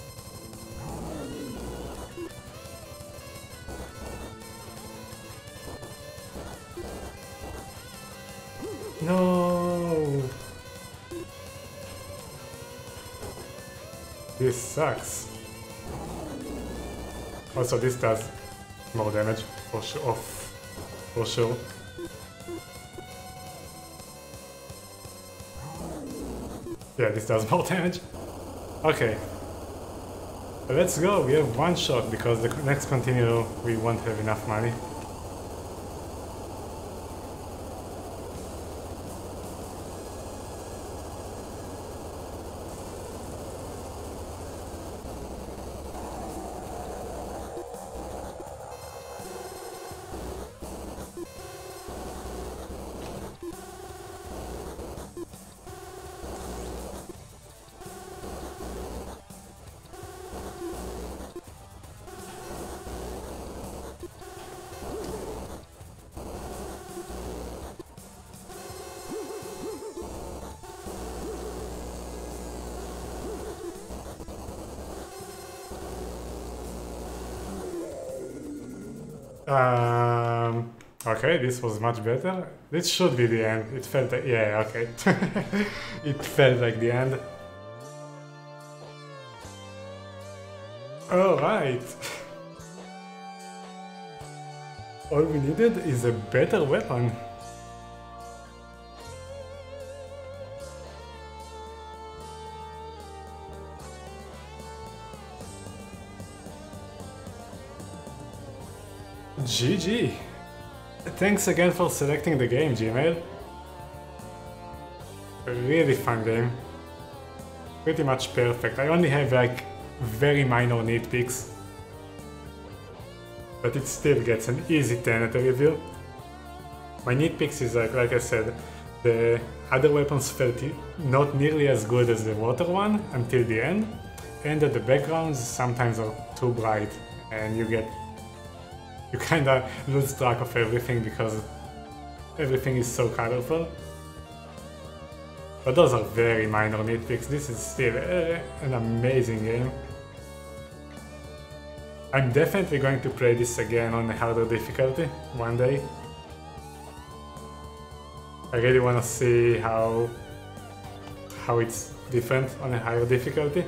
No! This sucks. Also, this does more damage, for sure. Oh, for sure. Yeah, this does more damage. Okay. Let's go, we have one shot, because the next continue we won't have enough money. Um, okay, this was much better. This should be the end. It felt like, yeah, okay. It felt like the end. Alright. All we needed is a better weapon. G G! Thanks again for selecting the game, Gmail. A really fun game. Pretty much perfect. I only have like very minor nitpicks, but it still gets an easy ten at a review. My nitpicks is like, like I said, the other weapons felt not nearly as good as the water one until the end, and that the backgrounds sometimes are too bright and you get you kinda lose track of everything because everything is so colorful. But those are very minor nitpicks. This is still uh, an amazing game. I'm definitely going to play this again on a harder difficulty one day. I really want to see how how it's different on a higher difficulty.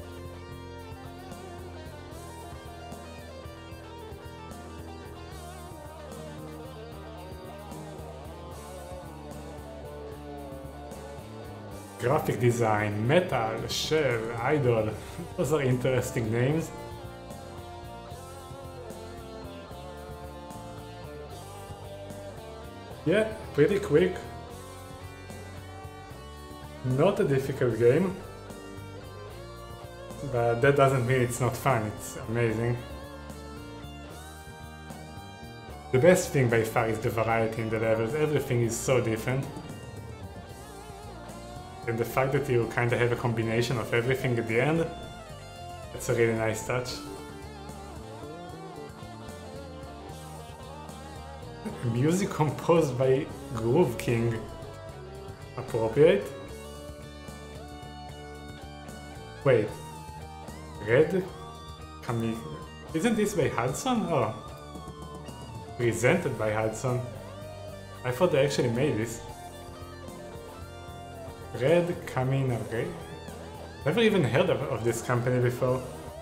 Graphic design, metal, shell, idol, those are interesting names. Yeah, pretty quick. Not a difficult game, but that doesn't mean it's not fun, it's amazing. The best thing by far is the variety in the levels, everything is so different. And the fact that you kind of have a combination of everything at the end, that's a really nice touch. Music composed by Groove King. Appropriate. Wait. Red? Kami. Isn't this by Hudson? Oh. Presented by Hudson. I thought they actually made this. Red Kaminari. Never even heard of, of this company before.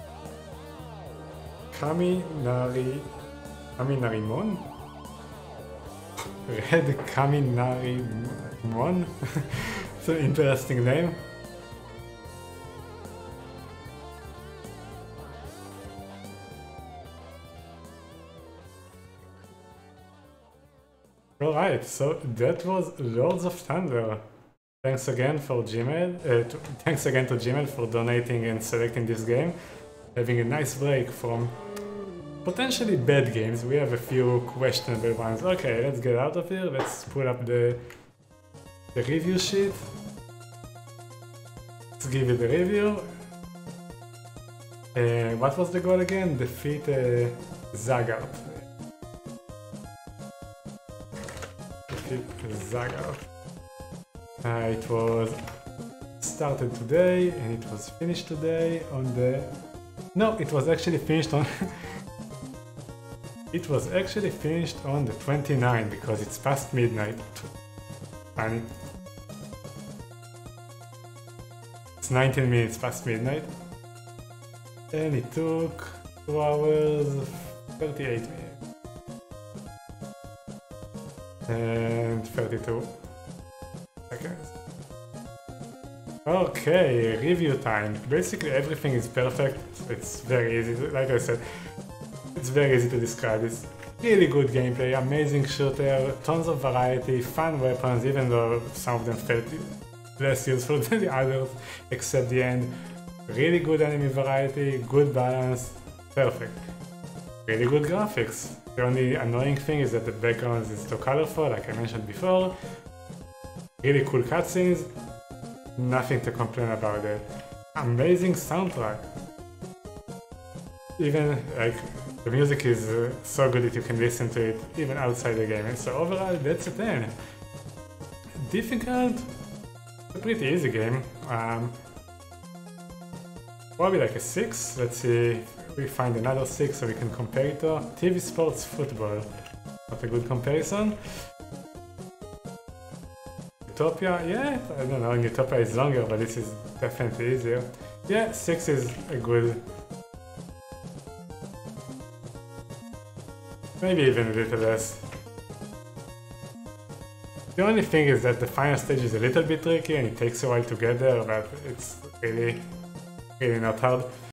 Kaminari. Kaminarimon? Red Kaminarimon? It's an interesting name. Alright, so that was Lords of Thunder. Thanks again for Gmail, uh, to, thanks again to Gmail for donating and selecting this game. Having a nice break from potentially bad games. We have a few questionable ones. Okay, let's get out of here. Let's pull up the, the review sheet. Let's give it a review. Uh, what was the goal again? Defeat uh, Zagat. Defeat Zagat. Uh, it was started today and it was finished today on the... No, it was actually finished on... It was actually finished on the twenty-ninth because it's past midnight. Funny. It's nineteen minutes past midnight. And it took two hours, thirty-eight minutes. And thirty-two seconds. Okay, review time. Basically everything is perfect. It's very easy, to, like I said. It's very easy to describe. It's really good gameplay, amazing shooter, tons of variety, fun weapons, even though some of them felt less useful than the others, except the end. Really good enemy variety, good balance, perfect. Really good graphics. The only annoying thing is that the background is too colorful, like I mentioned before. Really cool cutscenes, nothing to complain about it. Amazing soundtrack. Even like the music is uh, so good that you can listen to it even outside the game. And so overall, that's a ten. Difficult? It's a pretty easy game. Um, probably like a six. Let's see if we find another six so we can compare it to. T V Sports Football. Not a good comparison. Utopia, yeah, I don't know, Utopia is longer, but this is definitely easier. Yeah, six is a good... Maybe even a little less. The only thing is that the final stage is a little bit tricky and it takes a while to get there, but it's really, really not hard.